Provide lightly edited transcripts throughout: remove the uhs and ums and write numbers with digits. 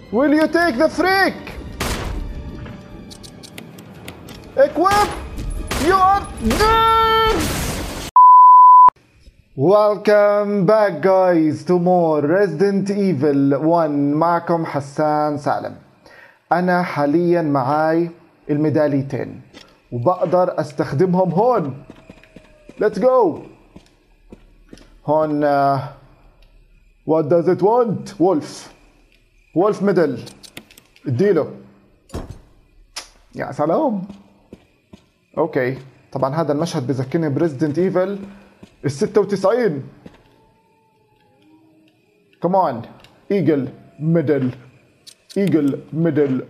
Will you take the freak? Equip! You are dead! Welcome back guys to more Resident Evil 1. معكم حسان سالم. أنا حاليا معاي الميداليتين وبقدر استخدمهم هون. Let's go. هون what does it want? wolf ميدل. اديله. يا سلام. اوكي طبعا هذا المشهد بذكرني بريزيدنت ايفل ال96. كمان ايجل ميدل.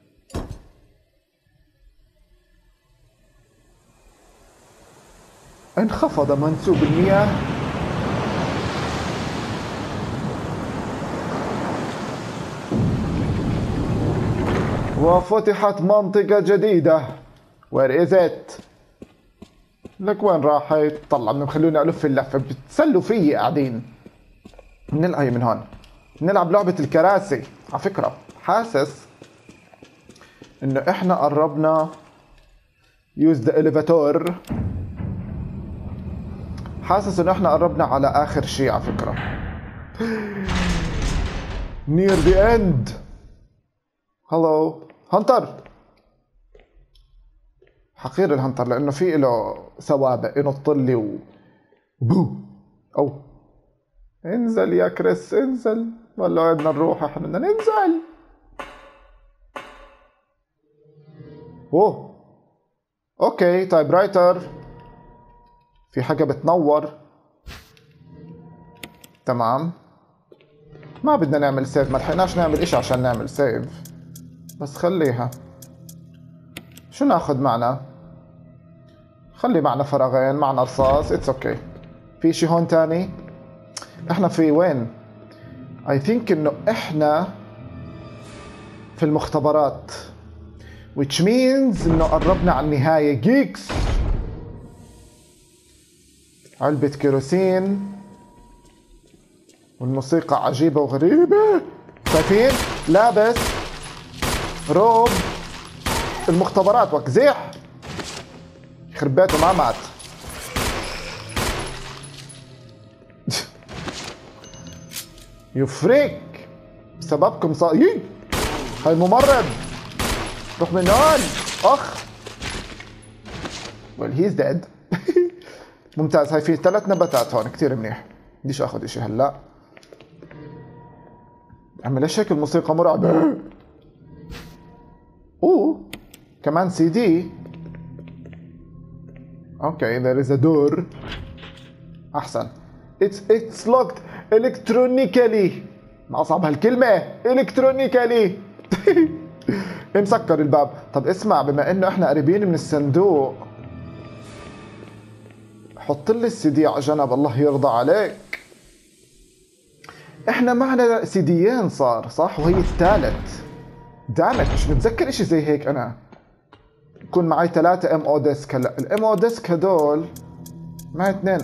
انخفض منسوب المياه. وفتحت منطقة جديدة. Where is it؟ لك وين راحت؟ طلع منهم خلوني ألف اللفة، بتسلوا فيي قاعدين. نلعب من هون. نلعب لعبة الكراسي. على فكرة حاسس إنه إحنا قربنا use the elevator. حاسس إنه إحنا قربنا على آخر شيء على فكرة. near the end. hello هانتر. حقير الهنتر لانه في له سوابق ينط لي بو. او انزل يا كريس انزل، والله بدنا نروح، احنا بدنا ننزل. اوه اوكي تايب رايتر، في حاجه بتنور. تمام ما بدنا نعمل سيف، ما لحقناش نعمل اشي عشان نعمل سيف، بس خليها. شو ناخذ معنا؟ خلي معنا فراغين، معنا رصاص، اتس اوكي. في شي هون تاني؟ احنا في وين؟ اي ثينك انه احنا في المختبرات، which means انه قربنا على النهاية. جيكس، علبة كيروسين، والموسيقى عجيبة وغريبة. شايفين؟ لابس روب المختبرات وكزيح. يخرب بيته ما مات. يفريك بسببكم صار. هاي ممرض، روح من هون. اخ well he's dead. ممتاز. هاي في 3 نباتات هون كتير منيح. بديش اخذ اشي هلا. عمل ليش هيك الموسيقى مرعبة. اوه كمان سي دي. اوكي there is a door. احسن. it's locked electronically. ما اصعب هالكلمة electronically. مسكر الباب. طب اسمع، بما انه احنا قريبين من الصندوق، حط لي السي دي على جنب الله يرضى عليك. احنا معنا سيديين صار صح، وهي الثالث. دامت مش متذكر اشي زي هيك. انا يكون معي 3 ام او ديسك. هلا الام او ديسك هدول معي 2.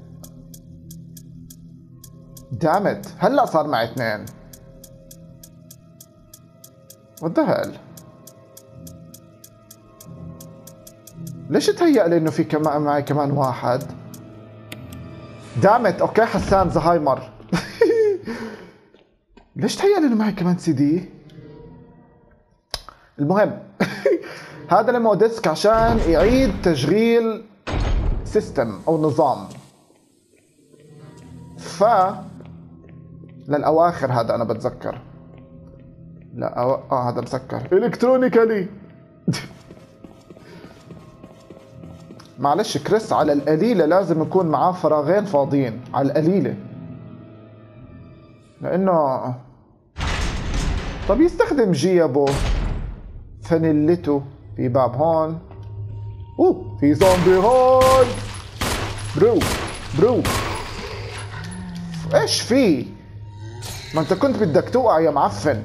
دامت هلا صار معي 2. وات ذا هيل؟ ليش تهيأ لي انه في كمان معي كمان 1؟ دامت اوكي حسان زهايمر. ليش تهيأ لي انه معي كمان سي دي؟ المهم هذا المو ديسك عشان يعيد تشغيل سيستم او نظام. للاواخر هذا انا بتذكر. لا هذا مسكر الكترونيكالي. معلش كريس على القليلة لازم يكون معاه فراغين فاضيين على القليلة، لانه طب يستخدم جيبه فانيلته. في باب هون. اوه في زومبي هون. برو ايش في؟ ما انت كنت بدك توقع يا معفن.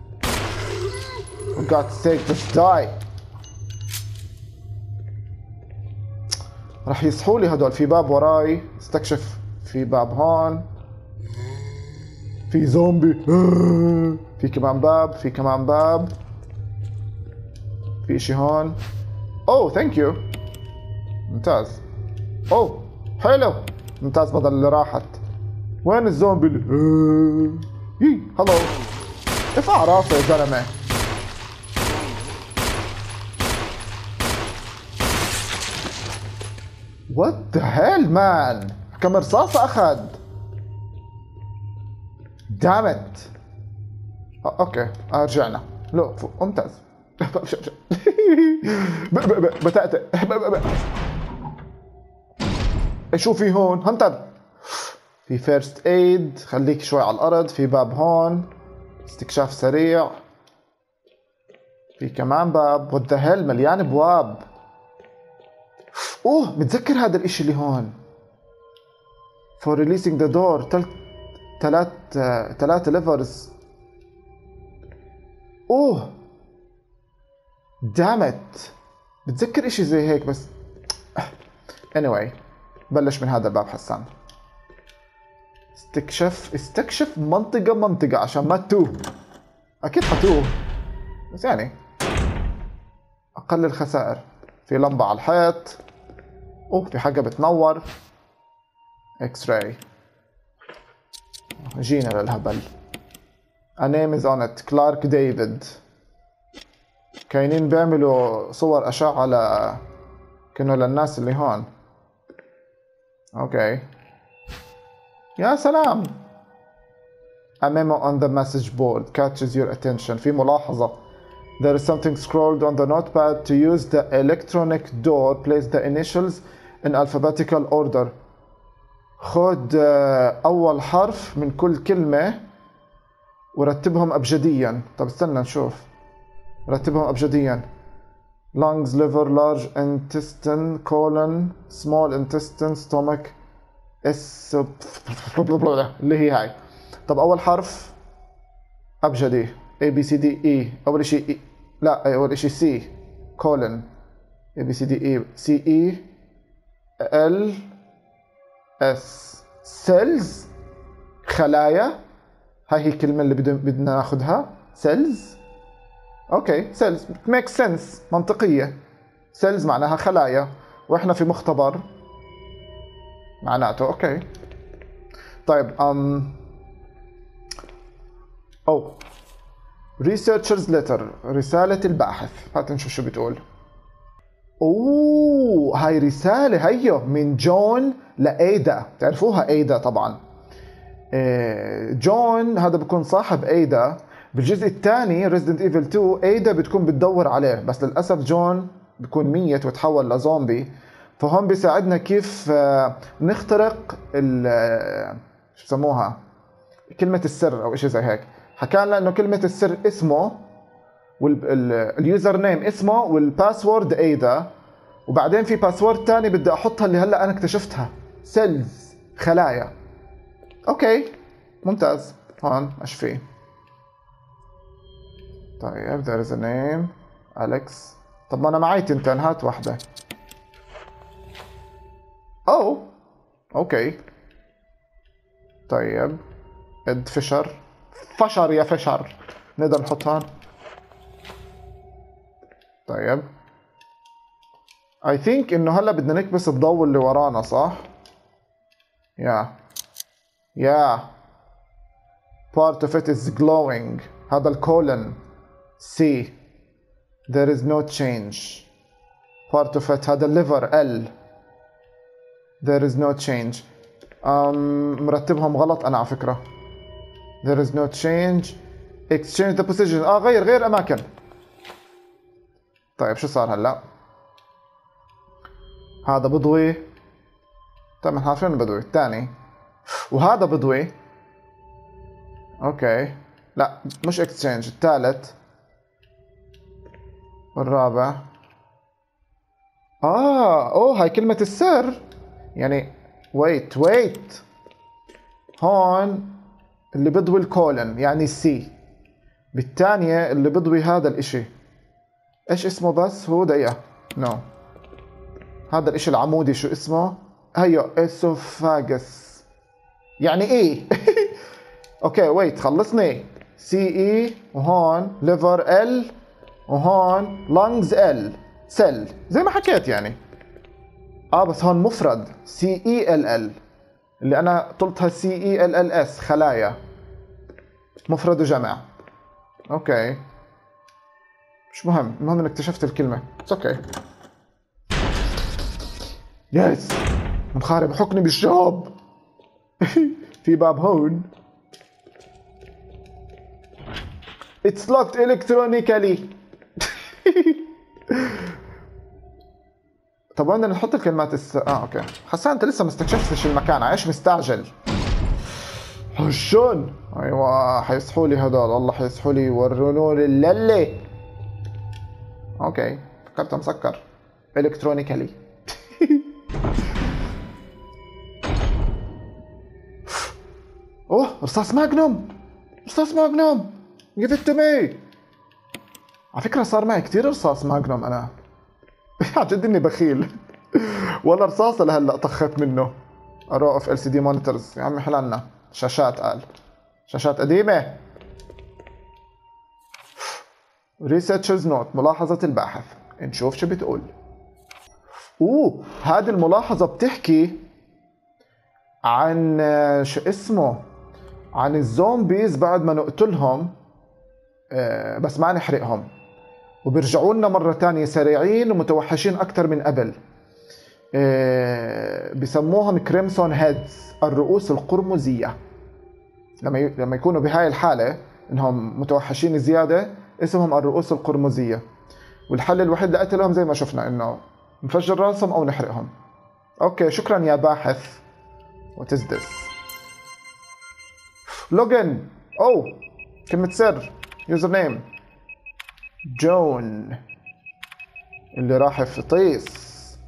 For God's sake just die. راح يصحوا لي هدول. في باب وراي استكشف. في باب هون. في زومبي. في كمان باب، في كمان باب، في اشي هون. اوه ثانك يو، ممتاز. اوه حلو، ممتاز. بدل اللي راحت. وين الزومبي اللي هلو، ارفع راسه يا زلمه. وات ذا هيل مان، كم رصاصه اخذ. دامت. اوكي رجعنا. لو ممتاز. بتأتئ. شو في هون؟ هنتر. في فيرست ايد، خليك شوي على الارض. في باب هون، استكشاف سريع. في كمان باب. وات ذا هيل، مليان ابواب. اوه متذكر هذا الاشي اللي هون. for releasing the door. ثلاث ليفرز. اوه دامت، بتذكر اشي زي هيك بس. anyway بلش من هذا الباب حسان. استكشف منطقة عشان ما تتوه. اكيد حتوه بس يعني اقل الخسائر. في لمبة على الحيط. اوه في حاجة بتنور. اكس راي. جينا للهبل. A name is on it. كلارك ديفيد. كاينين بيعملوا صور أشعة كأنه للناس اللي هون. اوكي يا سلام. A memo on the message board catches your attention. في ملاحظة. There is something scrawled on the notepad. To use the electronic door, place the initials in alphabetical order. خد أول حرف من كل كلمة ورتبهم أبجديا. طب استنى نشوف. رتبهم أبجديا. lungs, liver, large intestine, colon, small intestine, stomach, اللي هي هاي. طب أول حرف أبجدي. A B C D E. أول شيء E. لا أول شيء C. colon. A B C D E. C E L S. cells. خلايا. هاي هي الكلمة اللي بدنا ناخدها. cells. اوكي cells make sense، منطقية. cells معناها خلايا، واحنا في مختبر معناته اوكي. طيب researcher's letter. رسالة الباحث. هات نشوف شو بتقول. اوه هاي رسالة هيو من جون لأيدا. تعرفوها ايدا طبعا. جون هذا بكون صاحب ايدا. بالجزء الثاني Resident Evil 2 ايدا بتكون بتدور عليه، بس للأسف جون بكون ميت وتحول لزومبي. فهم بيساعدنا كيف نخترق شو بسموها، كلمة السر او اشي زي هيك. حكى لنا انه كلمة السر اسمه واليوزر نيم اسمه والباسورد ايدا، وبعدين في باسورد تاني بدي احطها اللي هلا انا اكتشفتها. سيلز خلايا. اوكي ممتاز. هون ايش في؟ طيب there is a name أليكس. طب ما انا معي تنتين، هات واحدة. اوه اوكي. طيب اد فشر. فشر يا فشر. نقدر نحطها. طيب I think انه هلا بدنا نكبس الضوء اللي ورانا صح؟ yeah part of it is glowing. هذا الكولن. C. there is no change. part of it هذا الليفر. L. there is no change. مرتبهم غلط انا على فكرة. there is no change. exchange the position. غير اماكن. طيب شو صار هلا؟ هذا بضوي. طيب احنا عارفين البدوي الثاني، وهذا بضوي. اوكي لا مش اكستشينج. الثالث والرابع. هاي كلمة السر يعني. ويت هون اللي بضوي الكولن يعني سي. بالثانية اللي بضوي هذا الاشي ايش اسمه؟ بس هو دقيقة. نو هذا الاشي العمودي شو اسمه؟ هيو اسوفاجس. يعني ايه؟ اوكي ويت خلصني. سي اي، وهون ليفر ال، وهون لانجز ال، سل زي ما حكيت يعني. بس هون مفرد سي اي ال ال، اللي انا طلتها سي اي ال ال اس، خلايا، مفرد وجمع. اوكي مش مهم، المهم انك اكتشفت الكلمة. اوكي يس، منخارب حكني بالشهب. في باب هون. It's locked electronically. طب وين بدنا نحط الكلمات اوكي. حسان انت لسه ما استكشفتش المكان، عايش مستعجل. شلون؟ ايوه حيصحوا لي هدول، والله حيصحوا لي يوروني اللي. اوكي فكرته مسكر الكترونيكالي. اوه رصاص ماجنوم، رصاص ماجنوم، give it to me. على فكرة صار معي كثير رصاص ماجنوم انا. عن جد اني بخيل. ولا رصاصة لهلا طخت منه. row of LCD monitors. يا عمي حلالنا شاشات، قال شاشات قديمة. researcher's note، ملاحظة الباحث. نشوف شو بتقول. هذه الملاحظة بتحكي عن شو اسمه، عن الزومبيز بعد ما نقتلهم بس ما نحرقهم، وبيرجعوا لنا مرة تانية سريعين ومتوحشين أكثر من قبل. بسموهم كريمسون هيدز، الرؤوس القرمزية. لما يكونوا بهاي الحالة انهم متوحشين زيادة، اسمهم الرؤوس القرمزية. والحل الوحيد لقتلهم زي ما شفنا انه نفجر راسهم او نحرقهم. اوكي شكرا يا باحث. What is this؟ لوجن. كلمة سر. يوزر نيم جون اللي راح يفطيس.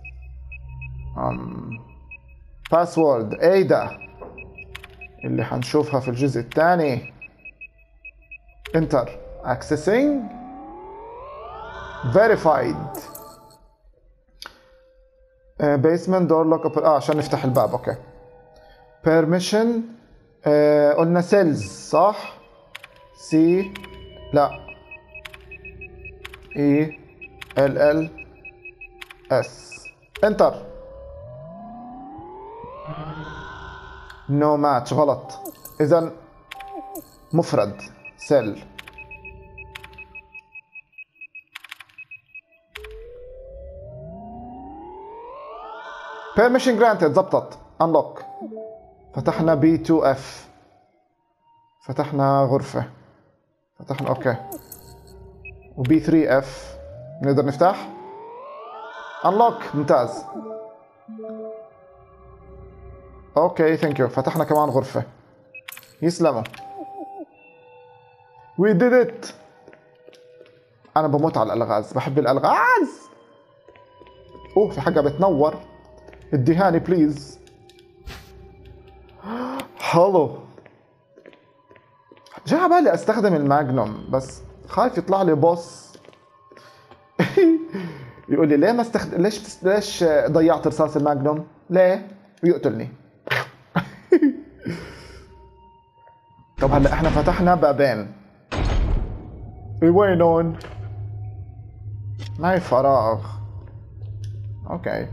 باسورد ايدا اللي حنشوفها في الجزء الثاني. انتر. accessing verified. basement door lock عشان نفتح الباب. اوكي permission. قلنا سيلز صح؟ سي لا اي ال ال اس. انتر. نو ماتش، غلط. اذا مفرد سيل. permission granted. زبطت. unlock. فتحنا B2F، فتحنا غرفة، فتحنا اوكي. وB3F نقدر نفتح. unlock. ممتاز. اوكي ثانك يو. فتحنا كمان غرفة. يسلموا. we did it. انا بموت على الالغاز، بحب الالغاز. في حاجة بتنور، اديهاني بليز. حلو. جاء على بالي استخدم الماجنوم بس خايف يطلع لي بوس. يقول لي ليه ما ليش ضيعت رصاص الماجنوم؟ ليه؟ ويقتلني. طب هلا احنا فتحنا بابين. وينون؟ معي فراغ. اوكي.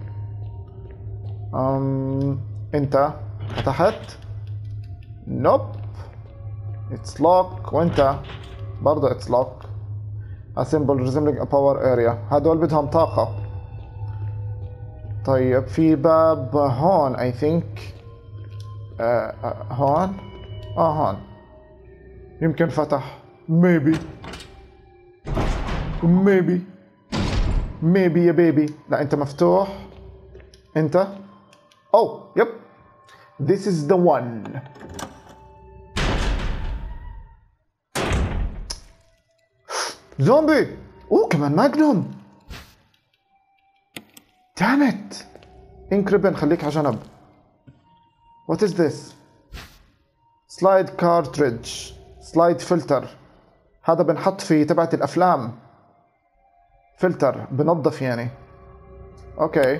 انت فتحت؟ نوب. اتس لوك. وانت برضه اتس لوك. a symbol resembling a power area. هدول بدهم طاقة. طيب في باب هون I think. هون. هون يمكن فتح. maybe يا بيبي. لا انت مفتوح. انت يب this is the one. زومبي. كمان ماجنوم. دامت. انكربن خليك على جنب. what is this؟ سلايد كارتريدج، سلايد فلتر. هذا بنحط فيه تبعت الافلام. فلتر بنظف يعني. اوكي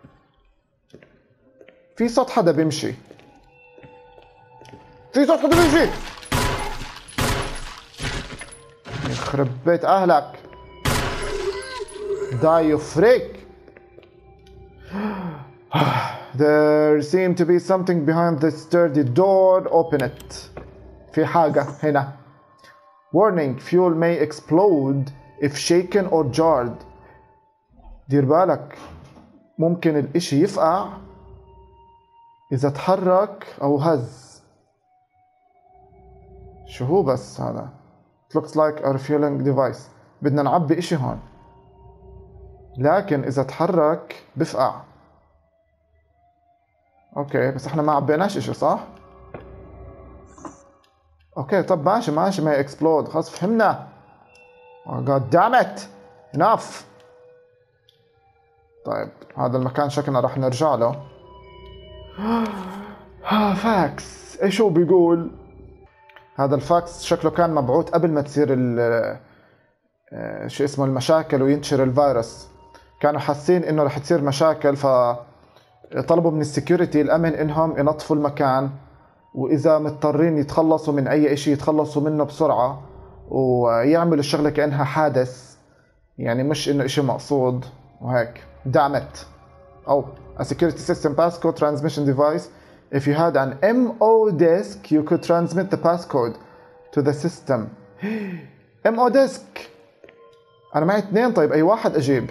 في صوت حدا بيمشي. يخرب بيت اهلك. die you freak. There seemed to be something behind the sturdy door. Open it. في حاجة هنا. Warning, fuel may explode if shaken or jarred. دير بالك ممكن الاشي يفقع إذا تحرك أو هز. شو هو بس هذا؟ It looks like a refueling device. بدنا نعبي اشي هون، لكن إذا تحرك بفقع. اوكي بس احنا ما عبيناش اشي صح؟ اوكي طب ماشي ما يكسبلود، خلاص فهمنا. Oh god damn it. enough. طيب هذا المكان شكلنا راح نرجع له. فاكس. ايش هو بيقول؟ هذا الفاكس شكله كان مبعوث قبل ما تصير شو اسمه المشاكل وينتشر الفيروس. كانوا حاسين انه رح تصير مشاكل، فطلبوا من السكيورتي الامن انهم ينظفوا المكان، واذا مضطرين يتخلصوا من اي اشي يتخلصوا منه بسرعة، ويعملوا الشغلة كأنها حادث، يعني مش انه اشي مقصود وهيك. دعمت او a security system passcode transmission device. If you had an MO disk you could transmit the passcode to the system. MO disk. انا معي 2. طيب اي واحد اجيب؟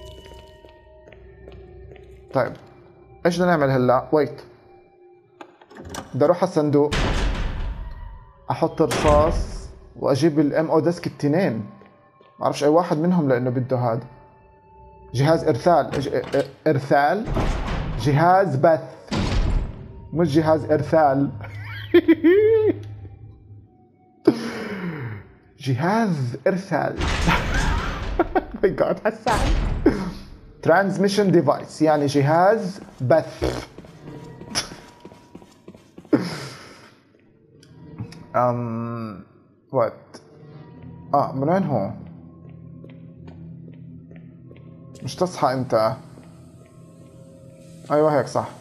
طيب ايش بدنا نعمل هلا؟ ويت، بدي اروح على الصندوق احط رصاص واجيب الام او ديسك 2، ما بعرفش اي واحد منهم لانه بده هذا جهاز ارثال جهاز بث، مش جهاز ارثال. جهاز ارثال. ماي جاد حسان. ترانسميشن ديفايس يعني جهاز بث. وات من وين هو؟ مش تصحى انت؟ ايوه هيك صح.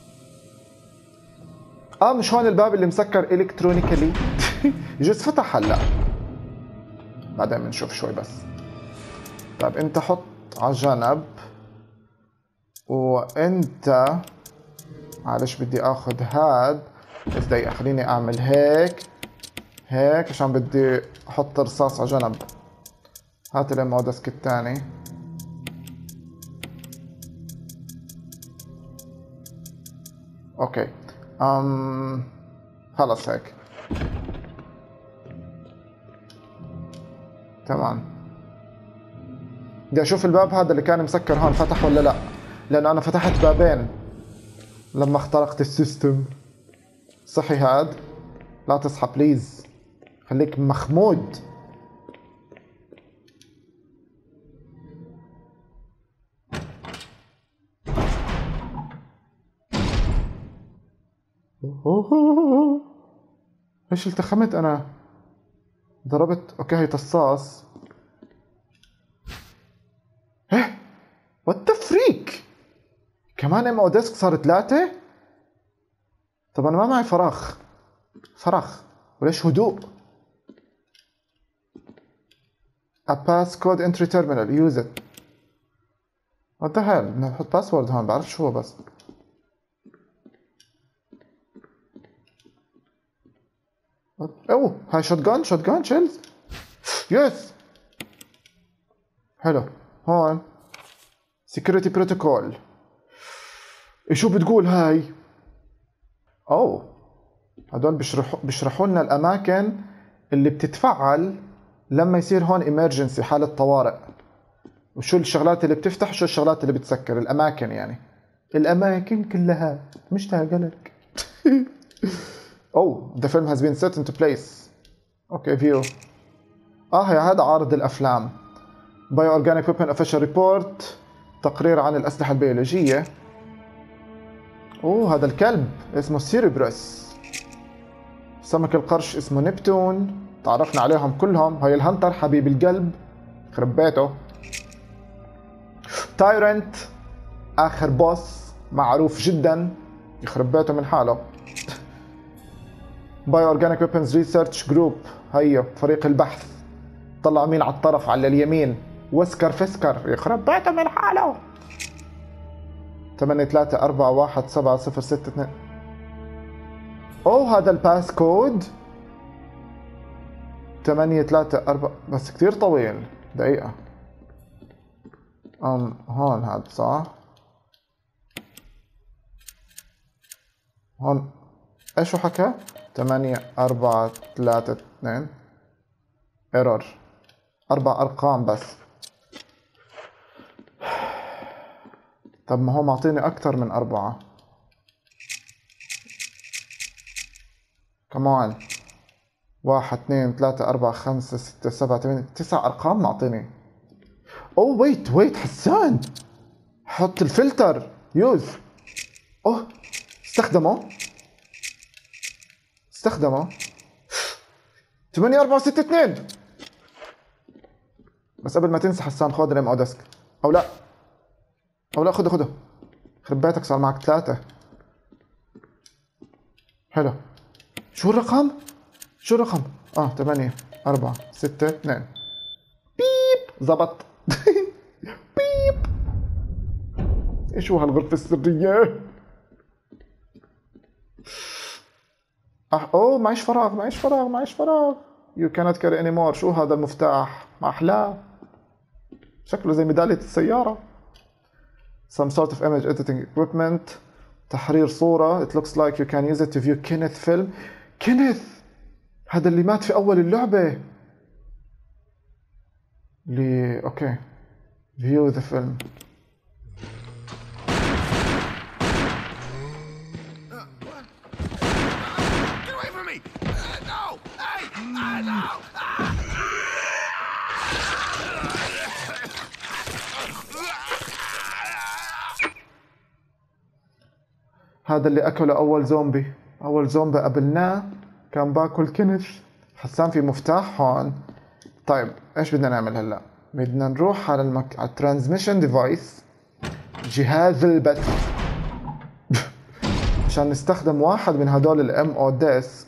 مش هون الباب اللي مسكر الكترونيكالي. يجوز فتح هلا، بعدين بنشوف شوي بس. طيب انت حط على جنب، وانت معلش بدي اخذ هاد. بس دقيقة خليني اعمل هيك عشان بدي احط رصاص على جنب. هات الام او ديسك الثاني. اوكي خلص هيك تمام. بدي اشوف الباب هذا اللي كان مسكر هون فتح ولا لا، لانه انا فتحت بابين لما اخترقت السيستم. صحي هاد؟ لا تصحى بليز، خليك مخمود. ايش التخمت انا؟ ضربت. اوكي هي تصاص. ايه وات ذا فريك؟ كمان ام او ديسك صار 3. طب انا ما معي فراغ وليش هدوء؟ a passcode entry terminal use it. what the hell؟ بدنا نحط باسورد هون، بعرف شو هو بس. اوه هاي شوت جان شيلز. يس حلو. هون security protocol. شو بتقول هاي؟ اوه هدول بيشرحوا لنا الاماكن اللي بتتفعل لما يصير هون emergency حالة طوارئ، وشو الشغلات اللي بتفتح وشو الشغلات اللي بتسكر. الاماكن يعني الاماكن كلها مشتاقة لك. Oh the film has been set into place. okay view. هي هذا عارض الافلام. Bioorganic Weapon Official Report، تقرير عن الاسلحة البيولوجية. هذا الكلب اسمه سيريبروس. سمك القرش اسمه نبتون، تعرفنا عليهم كلهم. هاي الهنتر حبيب القلب خرب بيته. تايرنت اخر بوس معروف جدا يخرب بيته من حاله. بايو اورجانيك ويبنز ريسيرش جروب، هيو فريق البحث. طلع مين على الطرف على اليمين؟ وسكر فسكر يخرب بيته من حاله. 8 3 4 1 7 0 6 2. اوه هذا الباس كود. 8 3 4 بس كثير طويل. دقيقة. هون هذا صح؟ هون ايش شو حكى؟ 8 4 3 2 ايرور. 4 ارقام بس. طب ما هو معطيني اكثر من 4. كمان 1 2 3 4 5 6 7 8 9 ارقام معطيني. اوه ويت حسان، حط الفلتر يوز. اوه استخدمه 8 4 6 2. بس قبل ما تنسى حسان خذ الام او ديسك. او لا خده خرب بيتك صار معك 3. حلو. شو الرقم 8 4 6 2. بيب زبط. بيب. ايش هو هالغرفة السرية؟ اوه معيش فراغ. You cannot carry anymore. شو هذا المفتاح؟ ما أحلاه. شكله زي ميدالية السيارة. Some sort of image editing equipment. تحرير صورة. It looks like you can use it to view Kenneth film. Kenneth هذا اللي مات في أول اللعبة. اوكي. View the film. Get away from me! No! Hey! No! هذا اللي أكله أول زومبي قابلناه كان باكل كنث. حسان في مفتاح هون. طيب ايش بدنا نعمل هلا؟ بدنا نروح على على الترانسميشن ديفايس، جهاز البث، عشان نستخدم واحد من هدول الام او ديسك.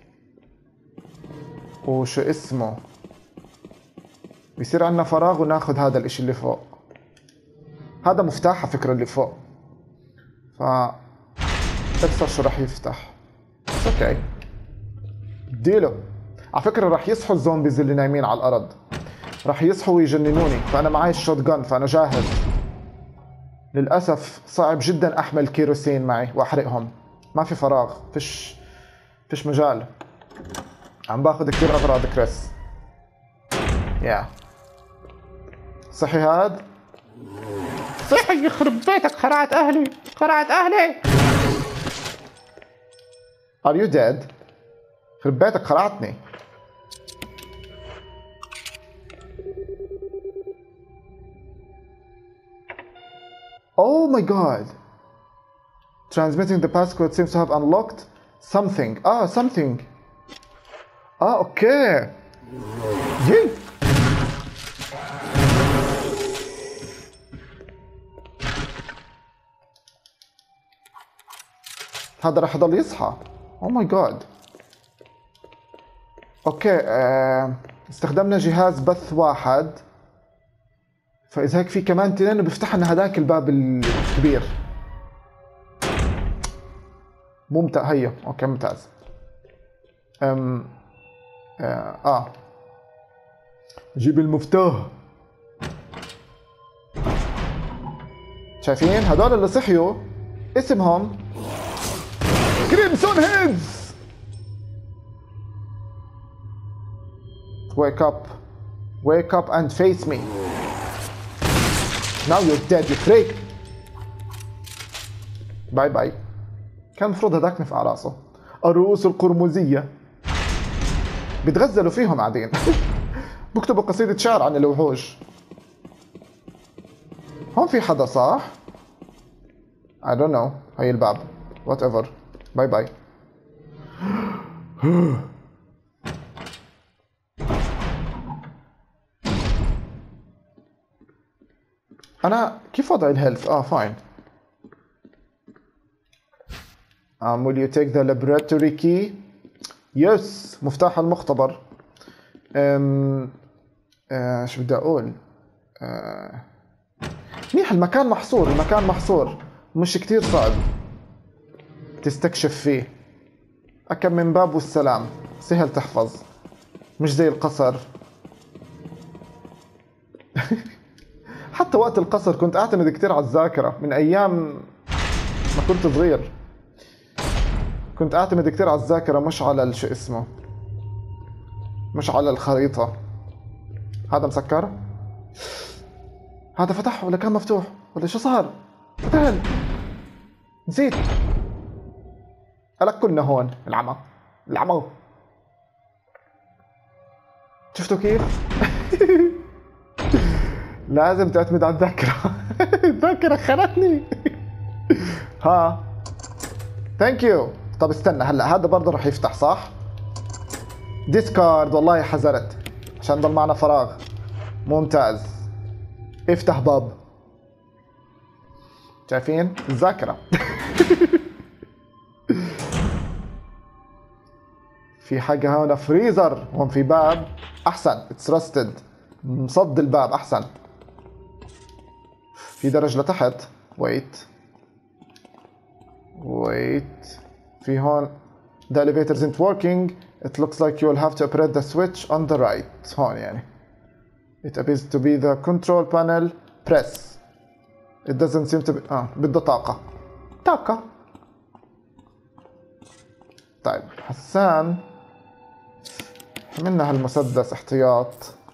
وشو اسمه؟ بيصير عندنا فراغ وناخذ هذا الاشي اللي فوق. هذا مفتاح على فكرة اللي فوق. اكسر شو راح يفتح. اوكي ديله. على فكرة راح يصحوا الزومبيز اللي نايمين على الارض، راح يصحوا ويجننوني، فانا معي الشوت جن فانا جاهز. للاسف صعب جدا احمل كيروسين معي واحرقهم، ما في فراغ، فيش مجال. عم باخذ كثير اغراض كريس. يا صحي هاد؟ صحي يخرب بيتك. خرعت اهلي. Are you dead؟ خرب بيتك خرعتني. Oh my god. Transmitting the passcode seems to have unlocked something. Something. اوكي. يي. هذا راح يضل يصحى. Oh my god. اوكي استخدمنا جهاز بث واحد، فاذا هيك في كمان 2 بيفتح لنا هذاك الباب الكبير. ممتاز. هيا اوكي ممتاز. جيب المفتاح. شايفين هذول اللي صحيوا اسمهم كريمسون هيدز. Wake up and face me. Now you're dead you freak. باي باي. كان المفروض هذاك نفقع راسه. الرؤوس القرمزية بيتغزلوا فيهم قاعدين. بكتبوا قصيدة شعر عن الوحوش. هون في حدا صح؟ I don't know. هي الباب. whatever. باي باي. أنا كيف وضع الهيلث؟ فاين. will you take the laboratory key؟ يس مفتاح المختبر. شو بدي اقول؟ منيح، المكان محصور، المكان محصور، مش كتير صعب تستكشف فيه. أكم من باب والسلام، سهل تحفظ، مش زي القصر. حتى وقت القصر كنت أعتمد كتير على الذاكرة من أيام ما كنت صغير، كنت أعتمد كتير على الذاكرة مش على شو اسمه، مش على الخريطة. هذا مسكر؟ هذا فتح ولا كان مفتوح ولا شو صار؟ فتح، نسيت. ألك كنا هون. العمى، العمى، شفتوا كيف؟ لازم تعتمد على الذاكرة. الذاكرة خانتني. ها، ثانك يو. طب استنى، هلا هذا برضه رح يفتح صح؟ ديسكارد، والله حذرت عشان ضل معنا فراغ. ممتاز، افتح باب. شايفين الذاكرة؟ في حاجة هون، فريزر. هون في باب. أحسن، اتس رستد، مصد الباب. أحسن. في درج لتحت. ويت ويت، في هون the elevator isn't working. It looks like you'll have to operate the switch on the right. هون يعني it appears to be the control panel. press. It doesn't seem to be بده طاقة. طاقة. طيب حسان، حملنا هالمسدس احتياط.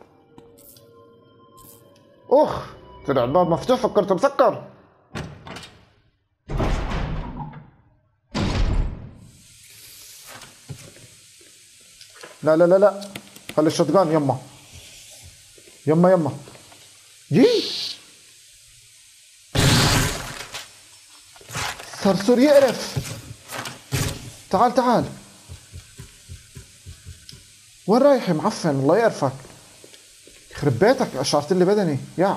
اخ، طلع الباب مفتوح، فكرته مسكر. لا لا لا لا، خلي الشotgun. يما يما يما، جي صرصور يقرف. تعال تعال، وين رايح يا معفن؟ الله يقرفك، يخرب بيتك، اشعرت لي بدني يا.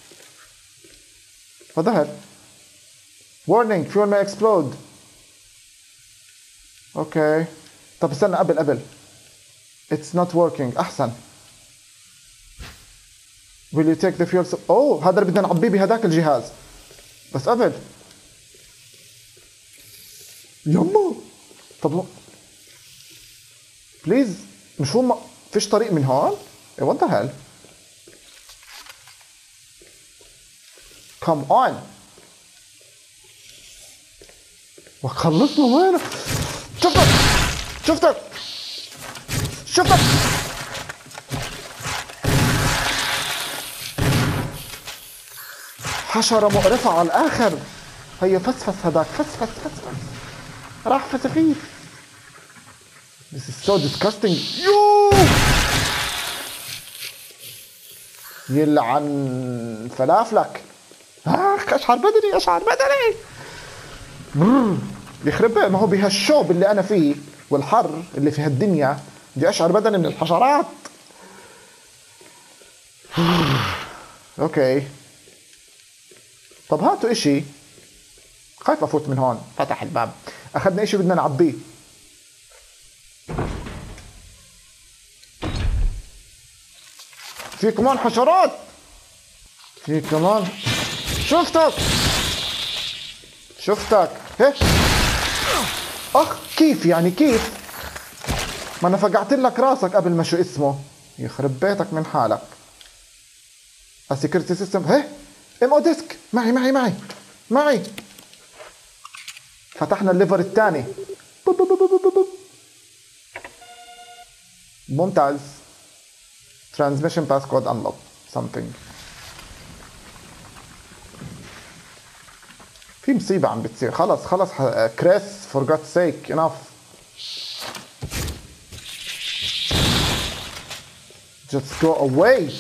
فظهر warning fuel may explode. اوكي، طب استنى، قبل it's not working. احسن. will you take the fuel اوه، هذا اللي بدنا نعبيه بهداك الجهاز. بس قبل يما، طب بليز، مش هو فيش طريق من هون؟ ايه وات ذا هيل؟ كم اون، وخلصنا وين؟ شفتك شفتك شفتك. حشرة مقرفة على الآخر. هي فسفس هداك، فسفس راح فسفيف. This is so disgusting. يو، يلعن فلافلك. اشعر بدني، اشعر بدني. يخرب بيه، ما هو بهالشوب اللي انا فيه والحر اللي في هالدنيا بدي اشعر بدني من الحشرات. اوكي، طب هاتوا اشي. خايف افوت من هون. فتح الباب، اخذنا اشي بدنا نعبيه. في كمان حشرات، في كمان. شفتك هيك. اخ، كيف يعني كيف؟ ما انا فقعت لك راسك قبل ما شو اسمه. يخرب بيتك من حالك. السكيورتي سيستم. هي ام او ديسك. معي. فتحنا الليفر الثاني. ممتاز. Transmission passcode unlocked something. في مصيبة عم بتصير. خلص كريس for God's sake enough. Just go away.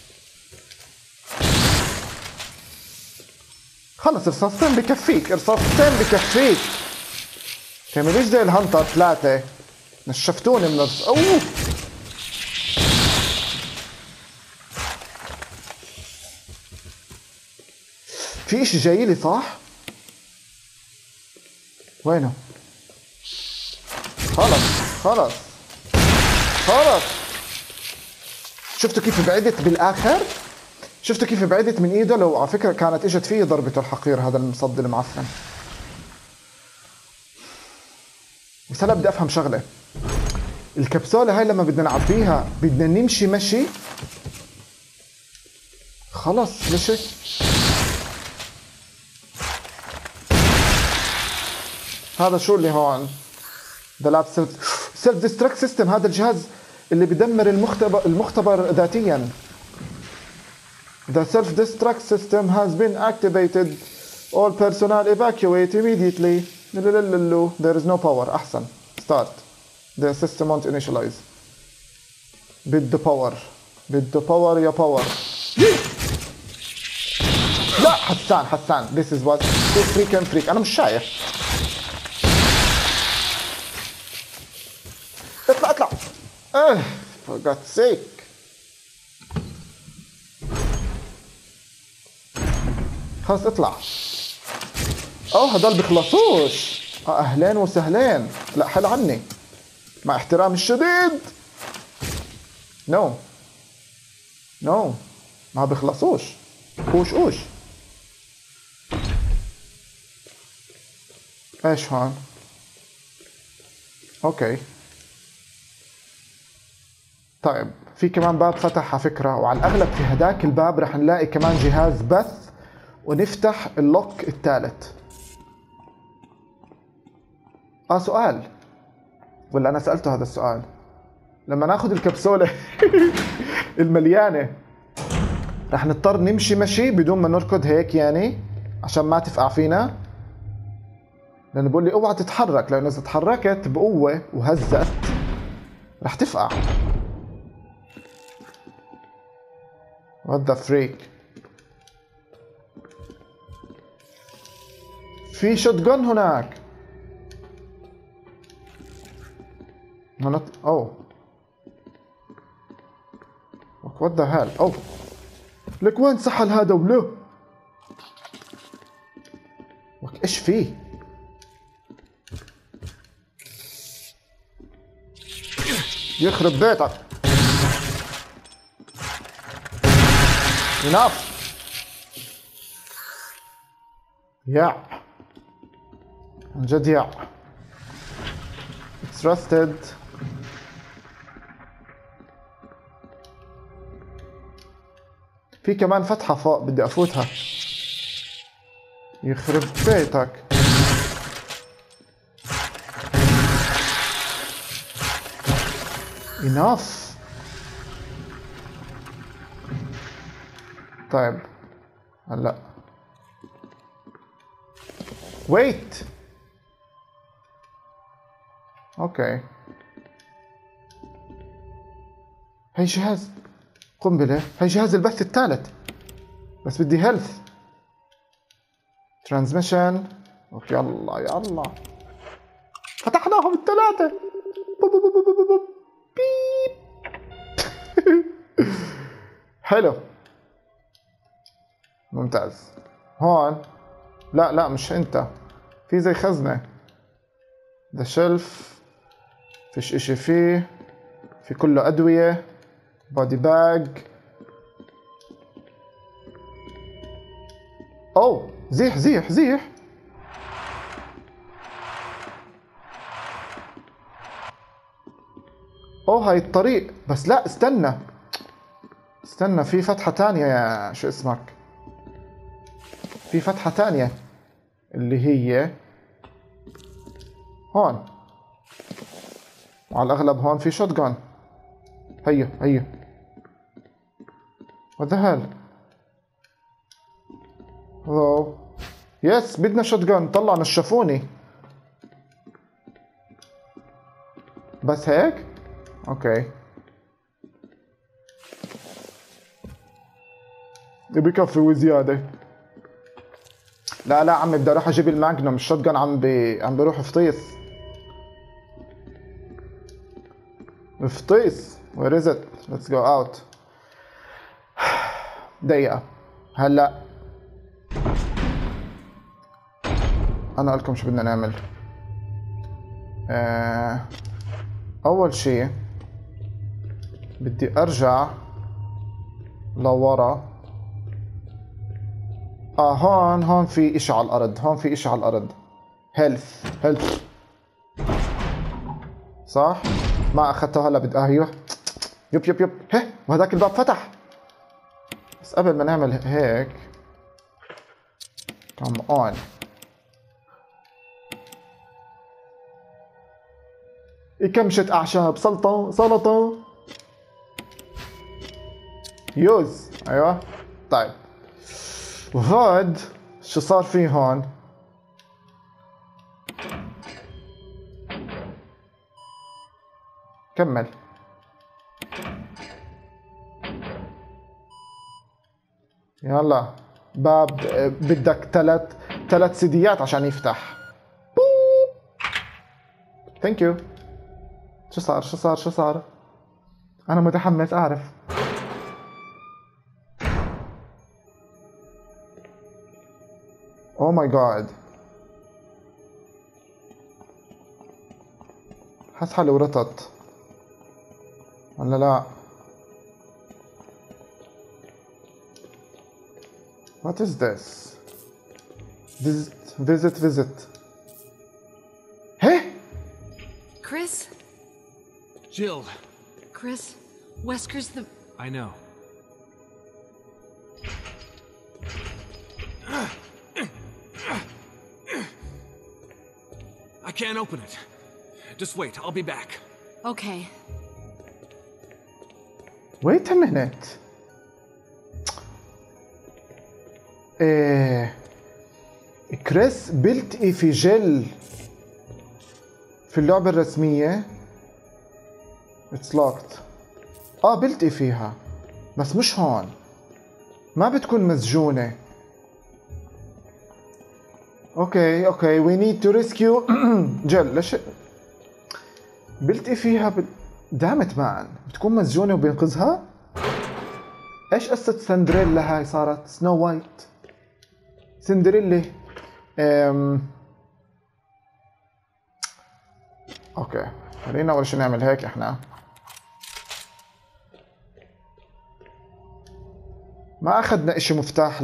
خلص، رصاصتين بكفيك. تعمليش زي الهنتر 3. نشفتوني من اوه. في اشي جايلي صح؟ وينه؟ خلص شفتوا كيف بعدت بالاخر؟ شفتوا كيف بعدت من ايده؟ لو على فكره كانت اجت فيه ضربته الحقير هذا المصدي المعفن. بس هلا بدي افهم شغله، الكبسوله هاي لما بدنا نعبيها بدنا نمشي مشي؟ خلص مشي. هذا شو اللي هون؟ ذا لاب سيلف ديستركت سيستم، هذا الجهاز اللي بدمر المختبر ذاتيا. The self-destruct system has been activated. All personnel evacuate immediately. There is no power. أحسن. Start. The system won't initialize. بده باور. بده باور يا باور. لا حسان. This is what freak. أنا مش شايف. اطلع. For God's sake. خلص اطلع. هدول بيخلصوش. اهلين وسهلين. لا حل عني. مع احترامي الشديد. نو ما بيخلصوش. اوش ايش هون؟ اوكي طيب، في كمان باب فتح على فكرة، وعلى الأغلب في هداك الباب رح نلاقي كمان جهاز بث، ونفتح اللوك الثالث. سؤال، ولا أنا سألته هذا السؤال؟ لما ناخذ الكبسولة المليانة رح نضطر نمشي مشي بدون ما نركض هيك يعني عشان ما تفقع فينا؟ لأنه بقول لي اوعى تتحرك، لأنه إذا تحركت بقوة وهزت رح تفقع. What the freak؟ في شوت جن هناك. What the hell؟ لك وين سحل هذا وله؟ ايش فيه؟ يخرب بيتك. enough. يع عن جد يع. It's rusted. في كمان فتحة فوق بدي أفوتها. يخرب بيتك. enough. طيب هلا wait. اوكي هي جهاز قنبلة، هي جهاز البث الثالث، بس بدي هيلث ترانزميشن. اوكي يلا فتحناهم الثلاثة. بيب. حلو ممتاز. هون لا مش انت، في زي خزنة. ده شلف فيش اشي فيه، في كله ادوية، بودي باج. زيح. هاي الطريق، بس لا استنى في فتحة تانية يا شو اسمك، في فتحة تانية اللي هي هون، وعلى الأغلب هون في شوت جان. هيو what the hell؟ يس بدنا شوت جان. طلع نشفوني بس هيك. اوكي بكفي وزيادة. لا عمي بدي اروح اجيب الماجنوم. الشوت جان عم بروح فطيس. where is it؟ let's go out. دقيقة هلا انا قلكم شو بدنا نعمل. اول شي بدي ارجع لورا. هون في اشي على الارض، هون في اشي على الارض. هيلث صح؟ ما اخذته هلا ايوه. يب هي، وهداك الباب فتح. بس قبل ما نعمل هيك كم اون. كمشة اعشاب، سلطة يوز. ايوه طيب. وهاد شو صار فيه هون؟ كمل. يلا باب. بدك ثلاث سيديات عشان يفتح. ثانك يو. شو صار؟ انا متحمس اعرف. اوه ماي جاد. حس حالي ورطت ولا لا؟ What is this? Visit. Hey! Chris? Jill. Chris? Wesker's the... I know. I can't open it. Just wait, I'll be back. Okay. Wait a minute. كريس بيلت في جل في اللعبة الرسمية. It's locked. بيلت فيها بس مش هون، ما بتكون مسجونة. اوكي we need to rescue جل. ليش بيلت فيها دامت مان بتكون مسجونة وبينقذها؟ ايش قصة سندريلا هاي صارت؟ سنو وايت سندريلا. اوكي خلينا اول شي نعمل هيك. احنا ما اخذنا اشي مفتاح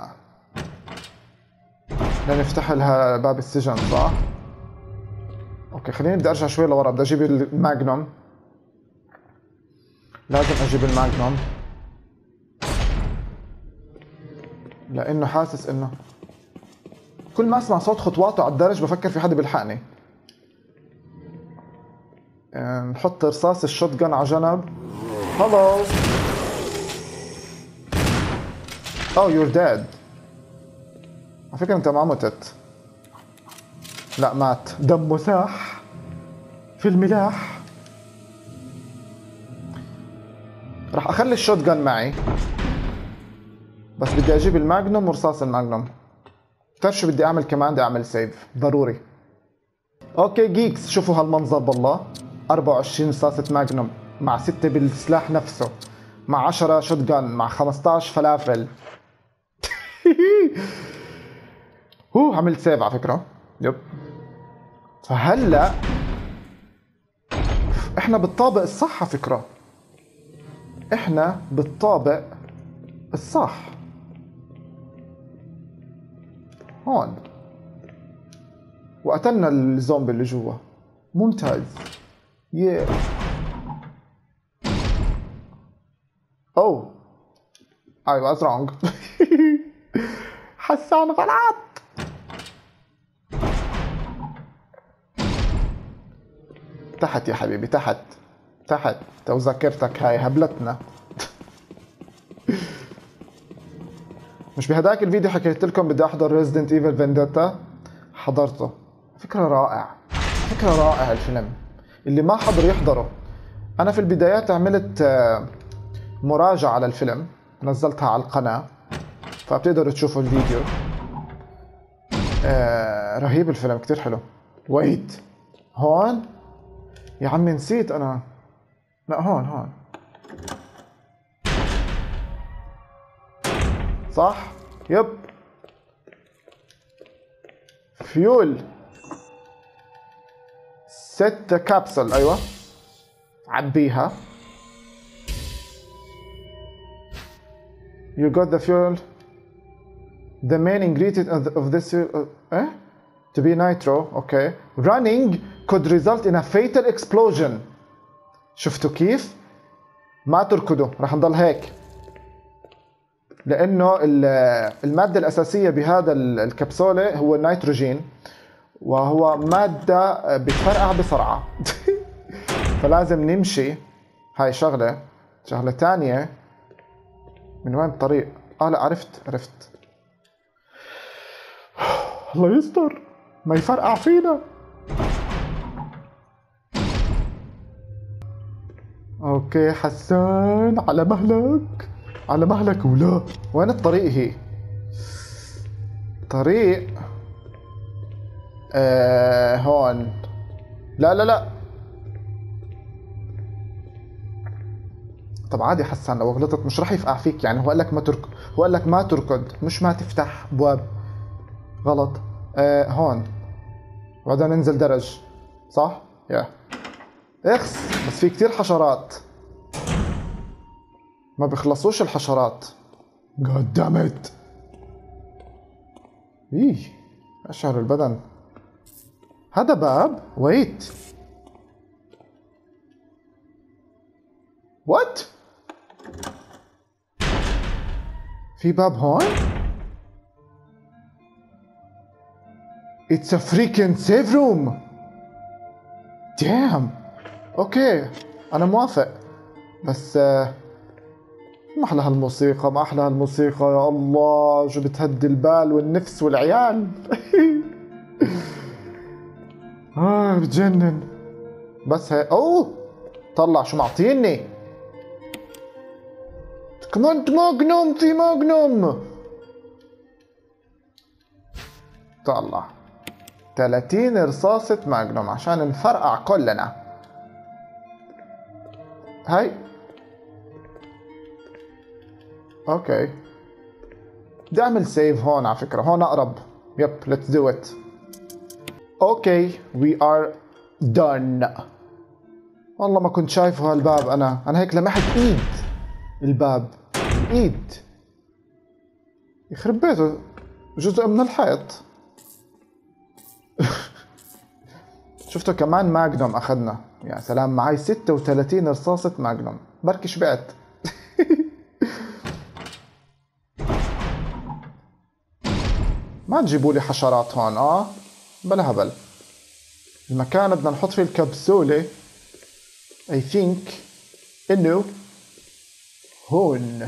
لنفتح لها باب السجن صح؟ اوكي خليني بدي ارجع شوي لورا. بدي اجيب الماجنوم، لازم اجيب الماجنوم لانه حاسس انه كل ما اسمع صوت خطواته على الدرج بفكر في حدا بيلحقني. نحط رصاص الشوت جن على جنب. هلو. you're dead. على فكرة انت ما متت. لا مات، دمه ساح في الملاح. راح اخلي الشوت جن معي بس بدي اجيب الماجنوم ورصاص الماجنوم. بتعرف شو بدي اعمل كمان؟ بدي اعمل سيف ضروري. اوكي جيكس شوفوا هالمنظر بالله. 24 رصاصة ماجنوم مع 6 بالسلاح نفسه مع 10 شوت جن مع 15 فلافل. عملت سيف على فكرة. يب. فهلا احنا بالطابق الصح على فكرة. احنا بالطابق الصح هون. وقتلنا الزومبي اللي جوا. ممتاز. I was wrong. حسان غلط. تحت يا حبيبي تحت. تو ذاكرتك هاي هبلتنا. مش بهداك الفيديو حكيت لكم بدي احضر Resident Evil Vendetta؟ حضرته. فكرة رائع الفيلم. اللي ما حضر يحضره. انا في البدايات عملت مراجعة على الفيلم نزلتها على القناة فبتقدروا تشوفوا الفيديو. رهيب الفيلم كتير حلو. ويت هون يا عمي نسيت انا. لا هون صح. يب فيول 6 كابسول. ايوه You got the fuel. The main ingredient of this to be nitro. Okay. Running could result in a fatal explosion. شفتوا كيف؟ ما تركضوا، رح نضل هيك. لأنه المادة الأساسية بهذا الكبسولة هو النيتروجين، وهو مادة بتفرقع بسرعة. فلازم نمشي. هاي شغلة تانية. من وين الطريق؟ لا عرفت. الله يستر ما يفرقع فينا. اوكي حسان، على مهلك ولا وين الطريق؟ هي طريق هون. لا طب عادي حسان، لو غلطت مش رح يفقع فيك يعني. هو قال لك ما تركض، مش ما تفتح ابواب. غلط. هون وبعدين ننزل درج، صح؟ يا اخس. بس في كتير حشرات ما بيخلصوش الحشرات. God damn it. اشعر البدن. هذا باب. ويت وات؟ في باب هون. It's a freaking save room. Damn. اوكي انا موافق. بس ما احلى هالموسيقى، يا الله شو بتهدي البال والنفس والعيال. بتجنن. بس هي طلع شو معطيني. كمان ماجنوم. في ماجنوم. طلع 30 رصاصة ماجنوم عشان نفرقع كلنا. هاي اوكي. بدي اعمل سيف هون على فكرة، هون اقرب. يب let's do it. اوكي we are done. والله ما كنت شايفه هالباب. انا هيك لمحت ايد الباب. الايد يخرب بيته جزء من الحيط. شفتوا كمان ماجنوم اخذنا. يا سلام، معي 36 رصاصة ماجنوم. بركي شبعت. ما تجيبوا لي حشرات هون. بلا هبل. المكان بدنا نحط فيه الكبسولة I think انه هون.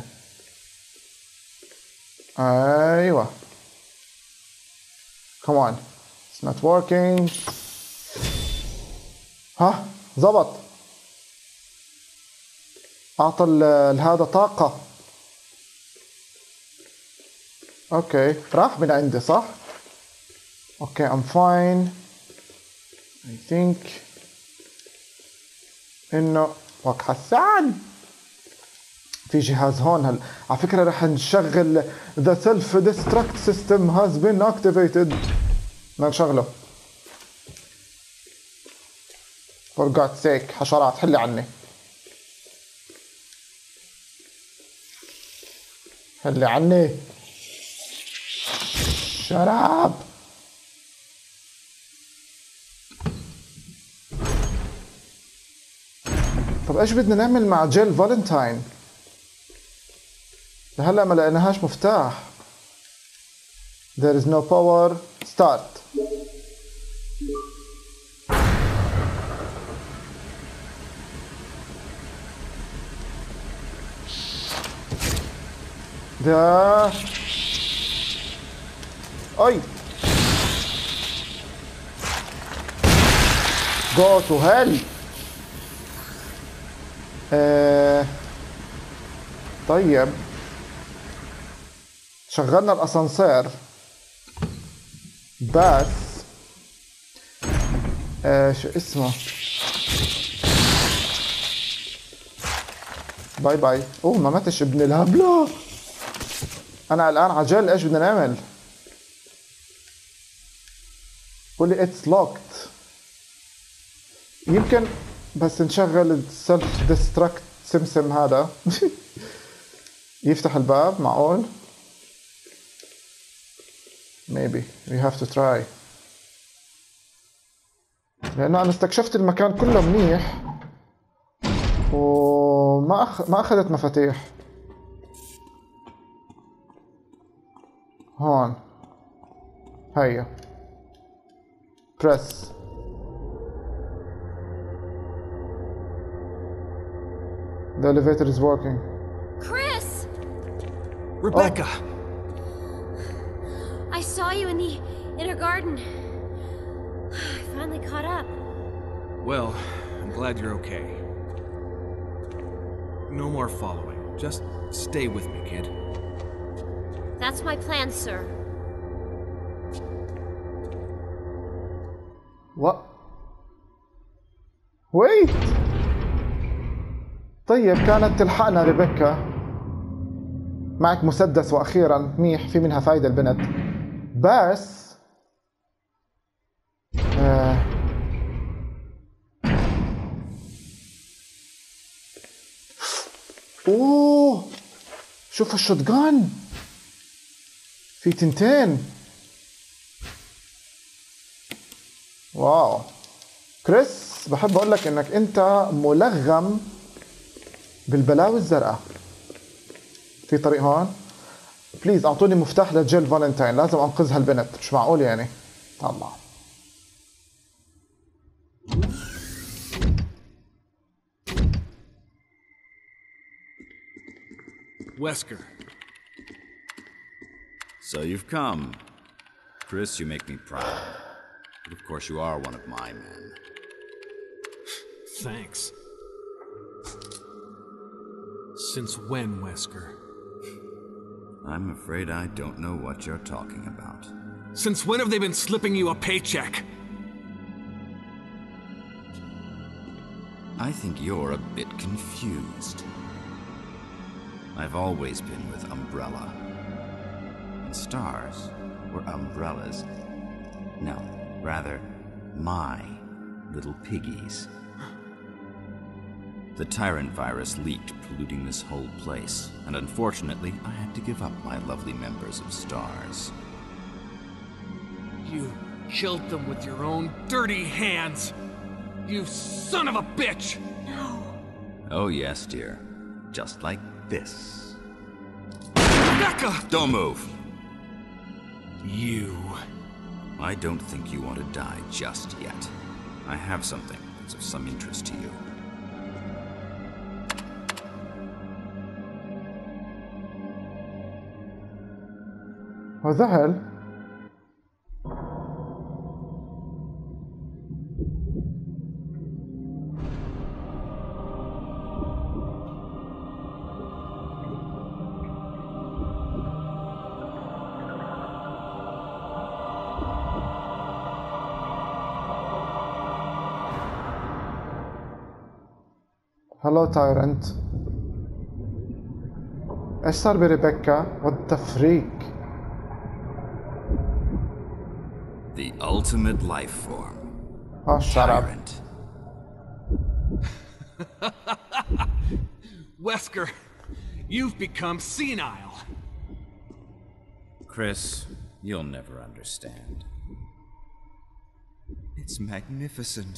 ايوه come on it's not working. زبط. اعطى هذا طاقة. اوكي راح من عندي صح؟ اوكي I'm fine. I think انه وك حسان في جهاز هون. على فكرة رح نشغل the self destruct system has been activated. بدنا نشغله. for God's sake. حشرات حلي عني. شراب. طب ايش بدنا نعمل مع جيل فالنتاين؟ لهلا ما لقيناهاش مفتاح. There is no power. Start. ده اي go to hell. طيب شغلنا الاسانسير بس شو اسمه. باي باي. ما ماتش ابن الهبلة. انا الان عجل. ايش بدنا نعمل؟ قولي اتس لوكت. يمكن بس نشغل السلف ديستركت سمسم هذا. يفتح الباب معقول؟ maybe we have to try. لأنه أنا استكشفت المكان كله منيح ما أخذت مفاتيح. هون هيا press. The elevator is working. Chris! Rebecca! I saw you in the inner garden. I finally caught up. Well, I'm glad you're okay. No more following. Just stay with me, kid. That's my plan, sir. What? Wait! طيب كانت تلحقنا ريبيكا. معك مسدس واخيرا منيح، في منها فايدة البنت. بس اوه شوف الشوتجان، في تنتين. واو كريس، بحب اقول لك انك انت ملغم بالبلاوي الزرقاء. في طريق هون. بليز اعطوني مفتاح لجيل فالنتاين، لازم انقذها البنت، مش معقول يعني. الله. Wesker. So you've come. Chris, you make me proud. But of course you are one of my men. Thanks. Since when, Wesker? I'm afraid I don't know what you're talking about. Since when have they been slipping you a paycheck? I think you're a bit confused. I've always been with Umbrella. And stars were Umbrella's. No, rather, my little piggies. The Tyrant virus leaked, polluting this whole place, and unfortunately, I had to give up my lovely members of STARS. You killed them with your own dirty hands! You son of a bitch! No. Oh yes, dear. Just like this. Rebecca! Don't move! You... I don't think you want to die just yet. I have something that's of some interest to you. What the hell? Hello Tyrant. ايش صار بريبيكا؟ What the freak? The ultimate life form. Oh, shut up. Tyrant. Wesker, you've become senile. Chris, you'll never understand. It's magnificent.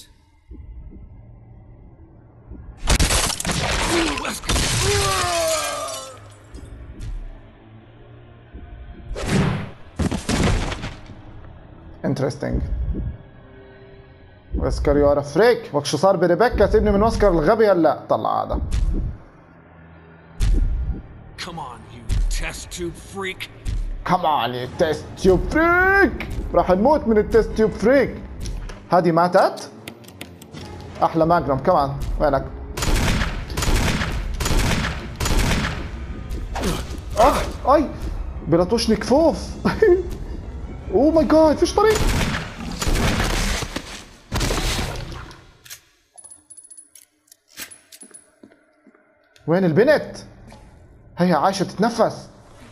Interesting. ويسكر يو ار فريك. وقت شو صار بريبيكا؟ سيبني من ويسكر الغبي هلا. طلع هذا. Come on, you test tube freak. Come on you test tube freak. راح نموت من التست تيوب فريك. هذه ماتت؟ احلى ماجنوم كمان. وينك؟ اي بلطشني كفوف. اوه ماي جاد، فيش طريق. وين البنت؟ هي عايشة تتنفس.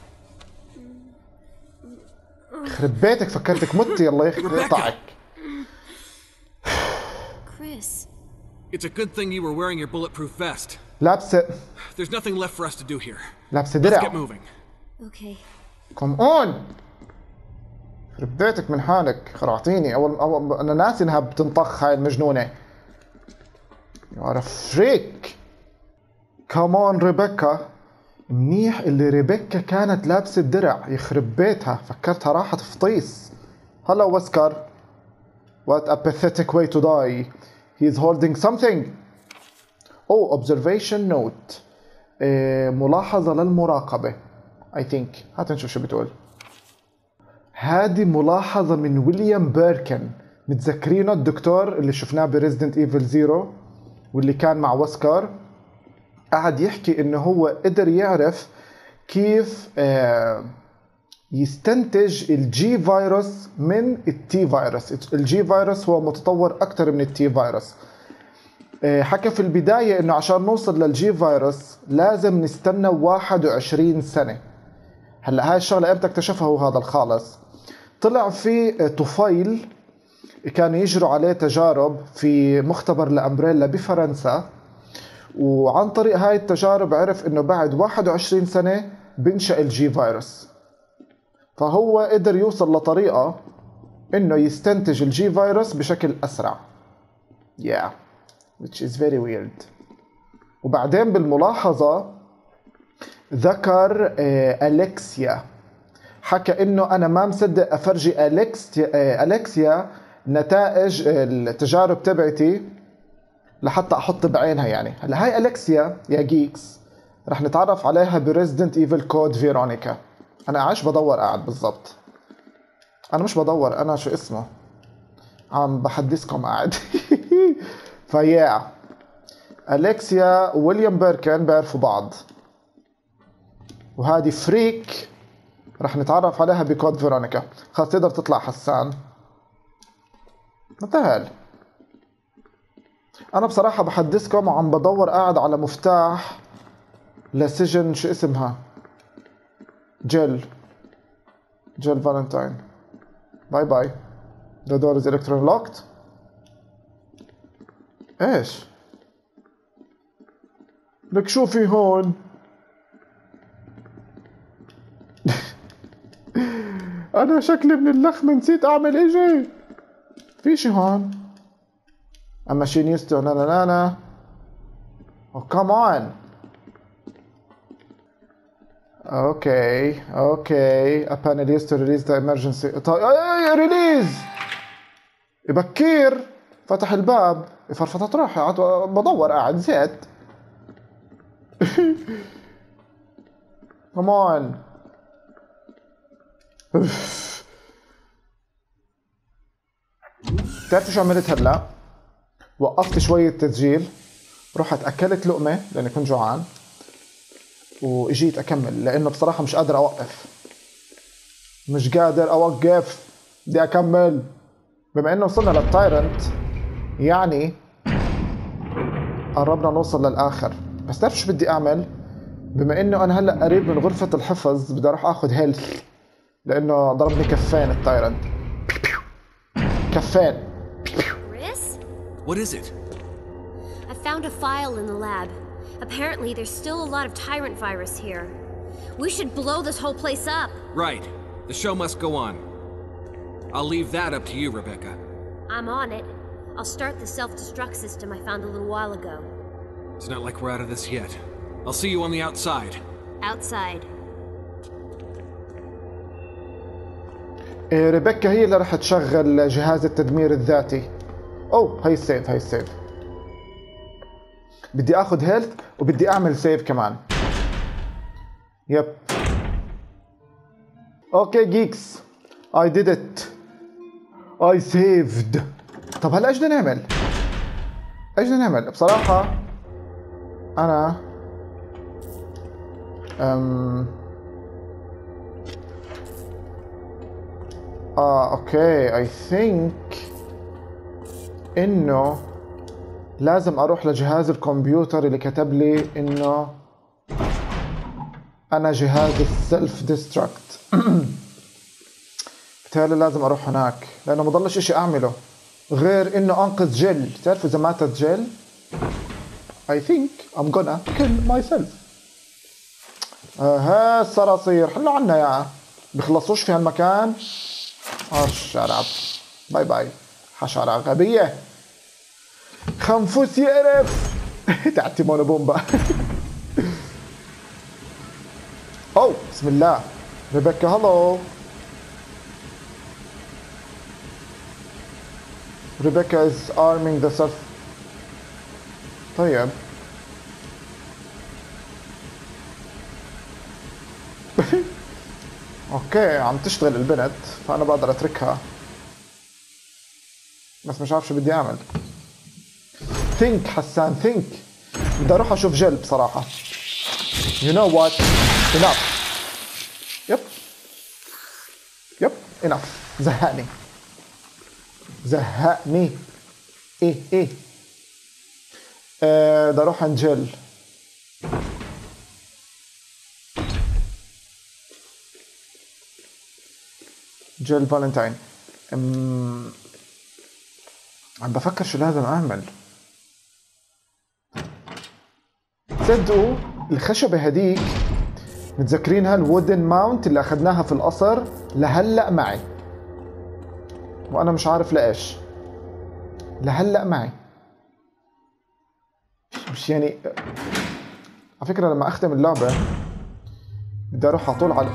يخرب بيتك، فكرتك متي. الله يقطعك. Chris. It's a good thing you were wearing your bulletproof vest. لابسة There's nothing left for us to do here. لابسة Let's درع. get moving. Okay. كم اون خرب بيتك من حالك، خرعتيني. أول انا ناسي انها بتنطخ هاي المجنونة. يا فريك. كمان ريبيكا. منيح اللي ريبيكا كانت لابسة الدرع، يخرب بيتها، فكرتها راحت فطيس. هلا وسكر. What a pathetic way to die. He's holding something. Oh, observation note. ملاحظة للمراقبة. I think. هات نشوف شو بتقول. هذه ملاحظة من ويليام بيركن. متذكرينه الدكتور اللي شفناه بريزيدنت ايفل زيرو واللي كان مع وسكر؟ قعد يحكي انه هو قدر يعرف كيف يستنتج الجي فيروس من التي فيروس. الجي فيروس هو متطور اكثر من التي فيروس. حكى في البداية انه عشان نوصل للجي فيروس لازم نستنى 21 سنة. هلا هاي الشغلة امتى اكتشفها هو هذا الخالص؟ طلع في طفيل كانوا يجروا عليه تجارب في مختبر لأمبريلا بفرنسا، وعن طريق هاي التجارب عرف انه بعد 21 سنة بنشأ الجي فيروس. فهو قدر يوصل لطريقة انه يستنتج الجي فيروس بشكل اسرع. Yeah, which is very weird. وبعدين بالملاحظة ذكر أليكسيا. حكى انه انا ما مصدق افرجي أليكسيا نتائج التجارب تبعتي لحتى احط بعينها. يعني هلا هاي أليكسيا يا جيكس رح نتعرف عليها بريزيدنت ايفل كود فيرونيكا. انا عايش بدور قاعد بالضبط. انا مش بدور، انا شو اسمه عم بحدثكم قاعد. فيا أليكسيا وويليام بيركن بيعرفوا بعض، وهذه فريك رح نتعرف عليها بكود فيرونيكا. خلاص تقدر تطلع حسان. انتهى. انا بصراحة بحدثكم وعم بدور قاعد على مفتاح لسجن شو اسمها جيل فالنتاين. باي باي. The door is electron locked. ايش لك شو في هون؟ انا شكلي من اللخمة نسيت اعمل اجي. في شي هون. A machine used to na. Oh come on. Okay. A panel used to release the emergency. ريليز. بكير فتح الباب فرفطت روحي. بدور قاعد زيت. Come on. بتعرفوا شو عملت هلا؟ وقفت شوية تسجيل، رحت أكلت لقمة لأني كنت جوعان، وإجيت أكمل لأنه بصراحة مش قادر أوقف. بدي أكمل. بما إنه وصلنا للتايرنت يعني قربنا نوصل للآخر. بس تعرف شو بدي أعمل؟ بما إنه أنا هلأ قريب من غرفة الحفظ بدي أروح أخذ هيلث لأنه ضربني كفين التايرنت. كفين. Chris? What is it? I found a file in the lab. Apparently, there's still a lot of tyrant virus here. We should blow this whole place up. Right. The show must go on. I'll leave that up to you, Rebecca. I'm on it. I'll start the self-destruct system I found a little while ago. It's not like we're out of this yet. I'll see you on the outside. Outside. ريبيكا هي اللي رح تشغل جهاز التدمير الذاتي. هاي السيف. بدي اخذ هيلث وبدي اعمل سيف كمان. يب. اوكي جيكس. I did it. I saved. طب هلا ايش بدنا نعمل؟ بصراحة انا اوكي I think انه لازم اروح لجهاز الكمبيوتر اللي كتب لي انه انا جهاز السلف ديستراكت. بالتالي لازم اروح هناك لانه ما ضلش اشي اعمله غير انه انقذ جيل. تعرفوا اذا ماتت جيل I think I'm gonna kill myself. ها الصراصير حلو عنا يا بيخلصوش في هالمكان. الشراب باي باي حشرة غبية. خنفوس يقرف. تعتي مونو بومبا. اوه بسم الله. ريبيكا هلو. Rebecca is arming the self. طيب. اوكي عم تشتغل البنت فانا بقدر اتركها بس مش عارف شو بدي اعمل. think حسان think. بدي اروح اشوف جل بصراحة. You know what? Enough. يب enough. زهقني. ايه بدي اروح عند جل. جل فالنتاين. عم بفكر شو لازم اعمل. تصدقوا الخشبة هديك متذكرينها الوودن ماونت اللي اخذناها في القصر لهلأ معي وانا مش عارف لإيش لهلأ معي. مش يعني على فكرة لما اختم اللعبة بدي اروح على طول على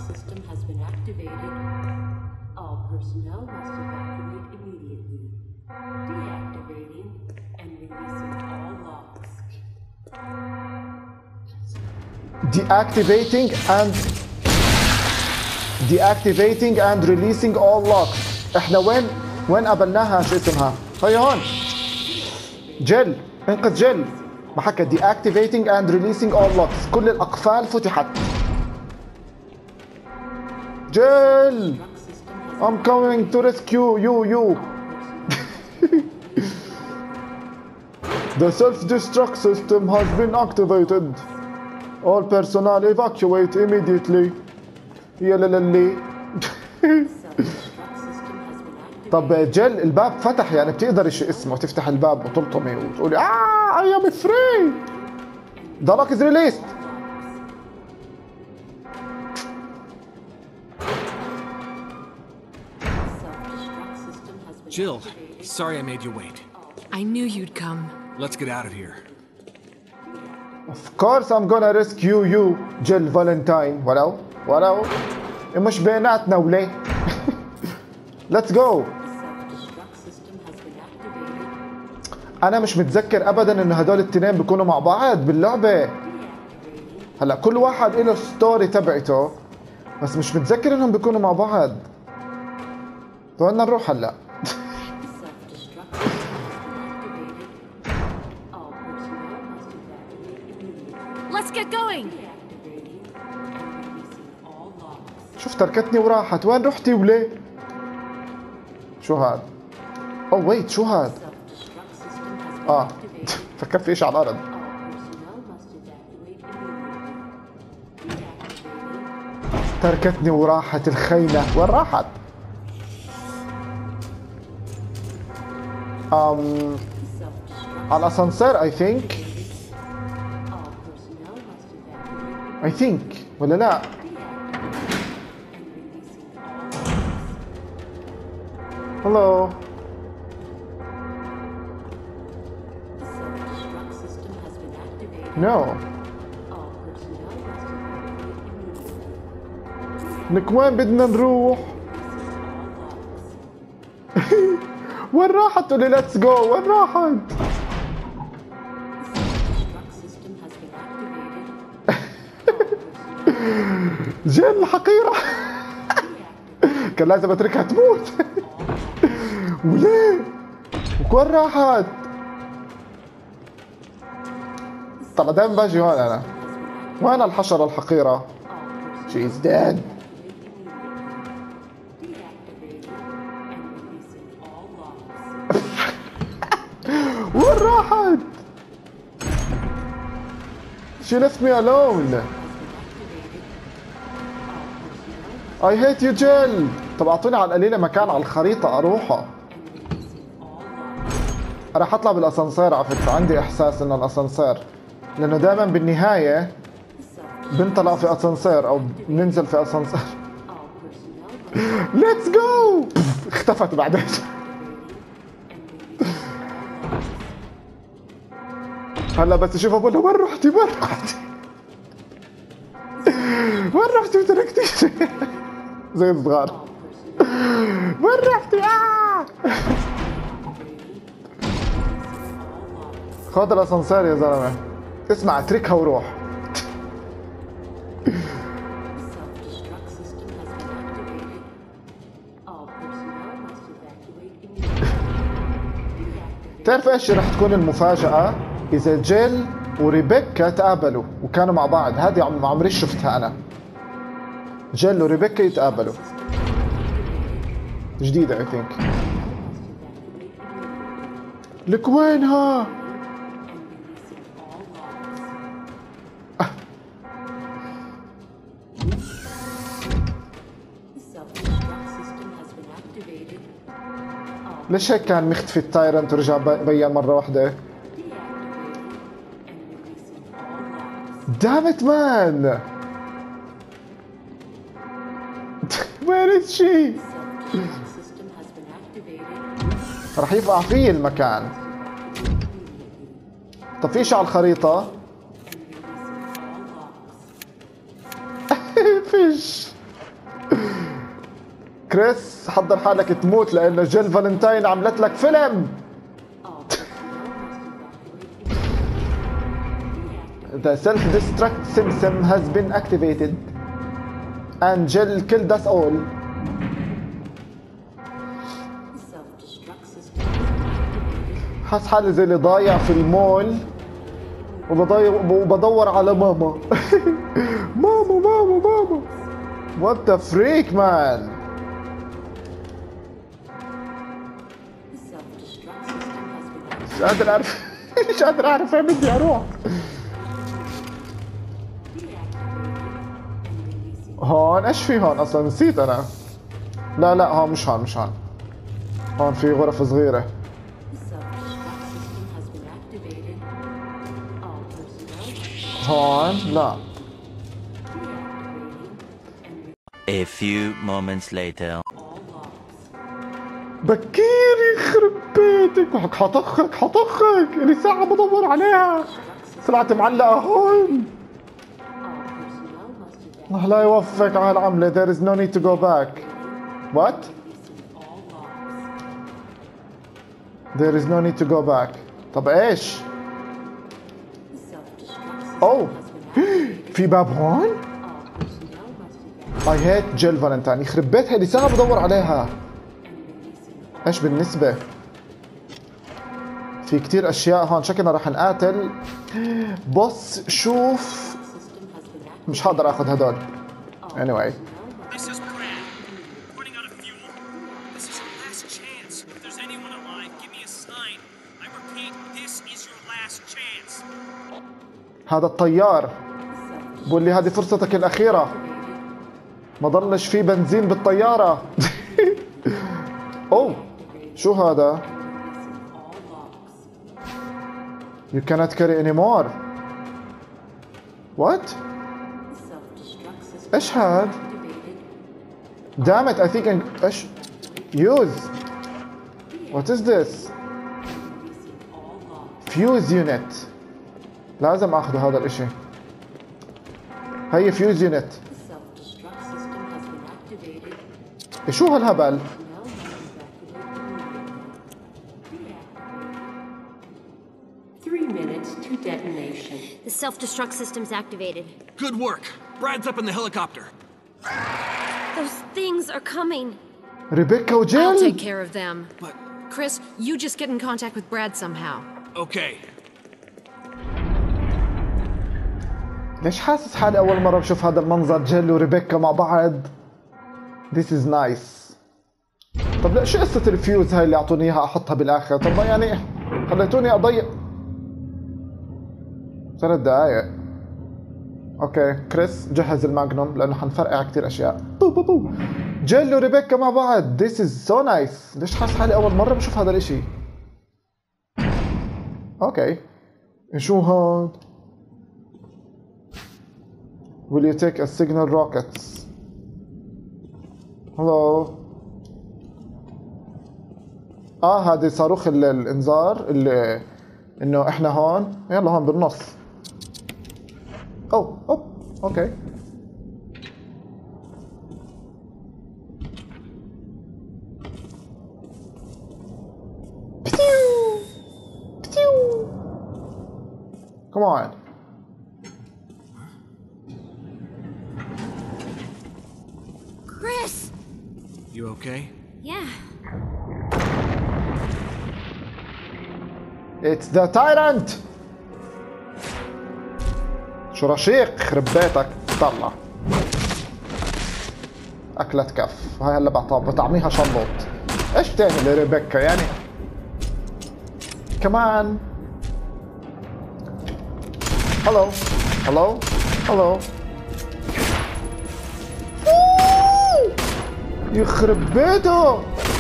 deactivating and releasing all locks. احنا وين قبلناها شو اسمها؟ هي هون. جل انقذ جل. ما حكى deactivating and releasing all locks. كل الاقفال فتحت. جل I'm coming to rescue you. The self-destruct system has been activated. All personnel evacuate immediately. يا للي. طب جل الباب فتح يعني بتقدري شو اسمه تفتح الباب وتلطمي وتقولي I am free. The lock is released. Jill, sorry I made you wait. I knew you'd come. Let's get out of here. Of course I'm gonna rescue you, Jill Valentine. ولو مش بيناتنا وليه. Let's go. أنا مش متذكر أبدا إنه هدول التنين بيكونوا مع بعض باللعبة. هلا كل واحد له ستوري تبعته بس مش متذكر إنهم بيكونوا مع بعض. وين نروح هلا؟ Let's get going. شوف تركتني وراحت. وين رحتي وليه؟ شو هاد؟ اوه ويت شو هاد؟ فكرت في شيء على الارض. تركتني وراحت الخيلة. وين راحت؟ على الاسانسير I think ولا لا؟ Hello. No. لك وين بدنا نروح؟ وين راحت؟ تقولي ليتس جو. وين راحت؟ جل حقيرة. كان لازم اتركها تموت. وليه؟ وين راحت؟ طلع دايما باجي هون انا. وين الحشرة الحقيرة؟ She is dead. وين راحت؟ She left me alone. I hate you Jill. طب اعطوني على القليلة مكان على الخريطة اروحه. راح اطلع بالاسانسير على فكرة، عندي احساس انه الاسانسير، لانه دائما بالنهاية بنطلع في اسانسير او بننزل في اسانسير. ليتس جو. اختفت بعدين. هلا بس اشوفها بقول له وين رحتي وين رحتي وين رحتي وتركتي زي الصغار. وين رحتي؟ خذ الاسانسير يا زلمه، اسمع اتركها وروح. تعرف ايش رح تكون المفاجأة؟ إذا جيل وريبيكا تقابلوا وكانوا مع بعض، هذه عمري شفتها أنا. جيل وريبيكا يتقابلوا. جديدة I think. لك وينها؟ ليش هيك كان مختفي التايرنت ورجع بين مرة واحدة؟ دامت مان. وين شي؟ رح يفقع فيه المكان. طب في شي على الخريطة؟ فيش. كريس حضر حالك تموت لأنه جيل فالنتاين عملت لك فيلم. The self-destruct system has been activated and Jill killed us all. حاس حالي زي اللي ضايع في المول وبدور على ماما. ماما ماما ماما. What the freak man. مش قادر اعرف مش قادر اعرف وين بدي اروح. هون ايش في هون اصلا؟ نسيت انا. لا هون مش هون مش هون. هون في غرف صغيرة. هون لا. A few moments later. بكير يخرب بيتك. حطخك لي ساعة بدور عليها، طلعت معلقة هون. الله لا يوفقك على العملة. There is no need to go back. What? There is no need to go back. طب ايش؟ اوه في باب هون؟ I hate جيل فالنتاين. يخرب بيتها لي ساعة بدور عليها. ايش بالنسبة؟ في كتير اشياء هون، شكلنا رح نقاتل. بص شوف، مش هقدر اخذ هدول. Anyway. This is Brad. Running out of fuel. This is your last chance. If there's anyone alive, give me a sign. I repeat, this is your last chance. هذا الطيار بقول لي هذه فرصتك الأخيرة، ما ضلش في بنزين بالطيارة. أوه شو هذا؟ You cannot carry anymore. What? إيش هاد؟ Damn it, I think إيش؟ Use. What is this? Fuse unit. لازم اخذ هذا الاشي. هي فيوز يونت. شو هالهبل؟ The self-destruct system's activated. Good work. Brad's up in the helicopter. Those things are coming. ريبيكا I'll take وجيل. care of them. But Chris, you just get in contact with Brad somehow. okay. ليش حاسس حالي أول مرة بشوف هذا المنظر، جيل وريبيكا مع بعض؟ This is nice. طب لا، شو قصة الفيوز هاي اللي أعطوني إياها أحطها بالآخر؟ طب ما يعني خليتوني أضيع 3 دقايق. أوكي كريس جهز الماجنوم لأنه حنفرقع كتير أشياء. بو بو بو. جيل وريبيكا مع بعض. This is so nice. ليش حاسس حالي أول مرة بشوف هذا الإشي؟ اوكي شو هاد؟ Will you take a signal rockets? Hello. هذا صاروخ الانذار اللي انه احنا هون. يلا هون بالنص. اوكي. Come on. Chris! You okay? Yeah. It's the tyrant. شو رشيق خرب بيتك. طلع أكلت كف. هاي هلا بطعميها شلوط. ايش بتعمل ريبيكا يعني؟ كمان. هلو. يخرب بيته.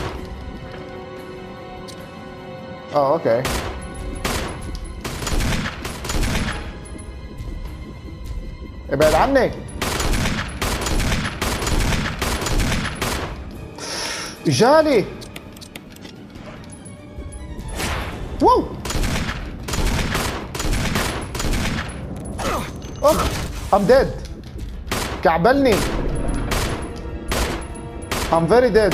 اوكي. ابعد عني. اجالي. واو. I'm dead. كعبلني. I'm very dead.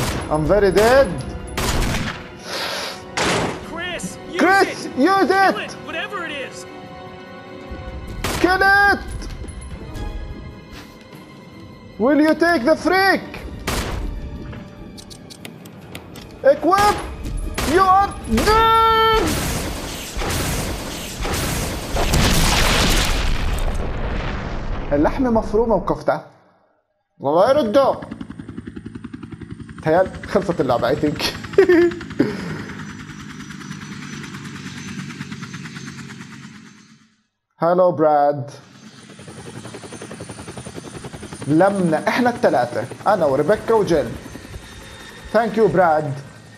Chris, use it. Kill it, whatever it is. Kill it. Will you take the freak? Equip. You are dead. اللحمة مفرومة وكفتة. والله يردوا. تهيألي خلصت اللعبة I think. هالو براد. لمنا احنا الثلاثة، انا وريبيكا وجيل. ثانك يو براد.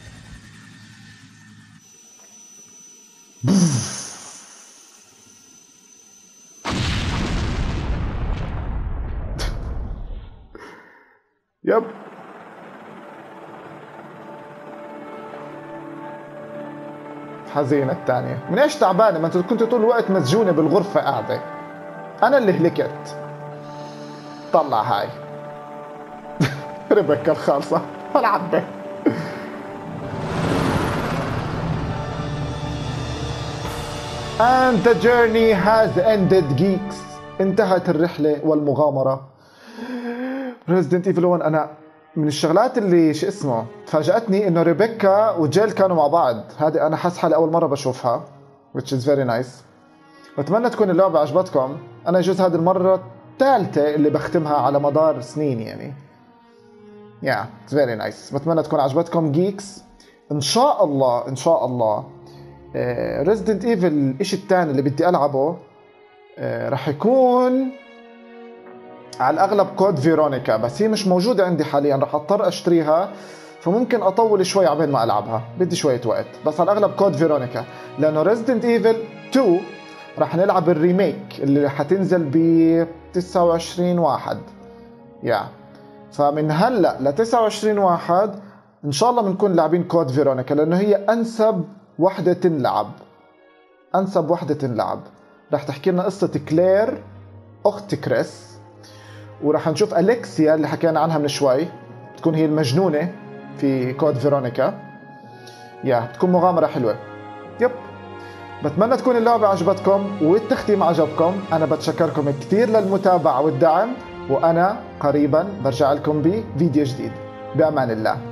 يب. حزينة الثانية. من ايش تعبانة؟ ما انت كنت طول الوقت مسجونة بالغرفة قاعدة. انا اللي هلكت. طلع هاي. ريبيكا الخالصة. العبة. And the journey has ended geeks. انتهت الرحلة والمغامرة. Resident Evil 1 انا من الشغلات اللي شو اسمه تفاجأتني انه ريبيكا وجيل كانوا مع بعض. هذه انا حاسس حالي اول مرة بشوفها which is very nice. بتمنى تكون اللعبة عجبتكم. انا يجوز هذه المرة الثالثة اللي بختمها على مدار سنين يعني. it's very nice. بتمنى تكون عجبتكم جيكس. ان شاء الله Resident Evil الاشي الثاني اللي بدي العبه رح يكون على الأغلب كود فيرونيكا، بس هي مش موجودة عندي حاليا، رح أضطر أشتريها، فممكن أطول شوي عبين ما ألعبها، بدي شوية وقت. بس على الأغلب كود فيرونيكا، لأنه Resident Evil 2 رح نلعب الريميك اللي حتنزل ب 29/1 فمن هلأ ل 29/1 إن شاء الله بنكون لاعبين كود فيرونيكا، لأنه هي أنسب وحدة تنلعب. رح تحكي لنا قصة كلير أخت كريس، ورح نشوف أليكسيا اللي حكينا عنها من شوي، تكون هي المجنونة في كود فيرونيكا. تكون مغامرة حلوة. بتمنى تكون اللعبة عجبتكم والتختيم عجبكم. أنا بتشكركم كثير للمتابعة والدعم، وأنا قريبا برجع لكم بفيديو جديد. بأمان الله.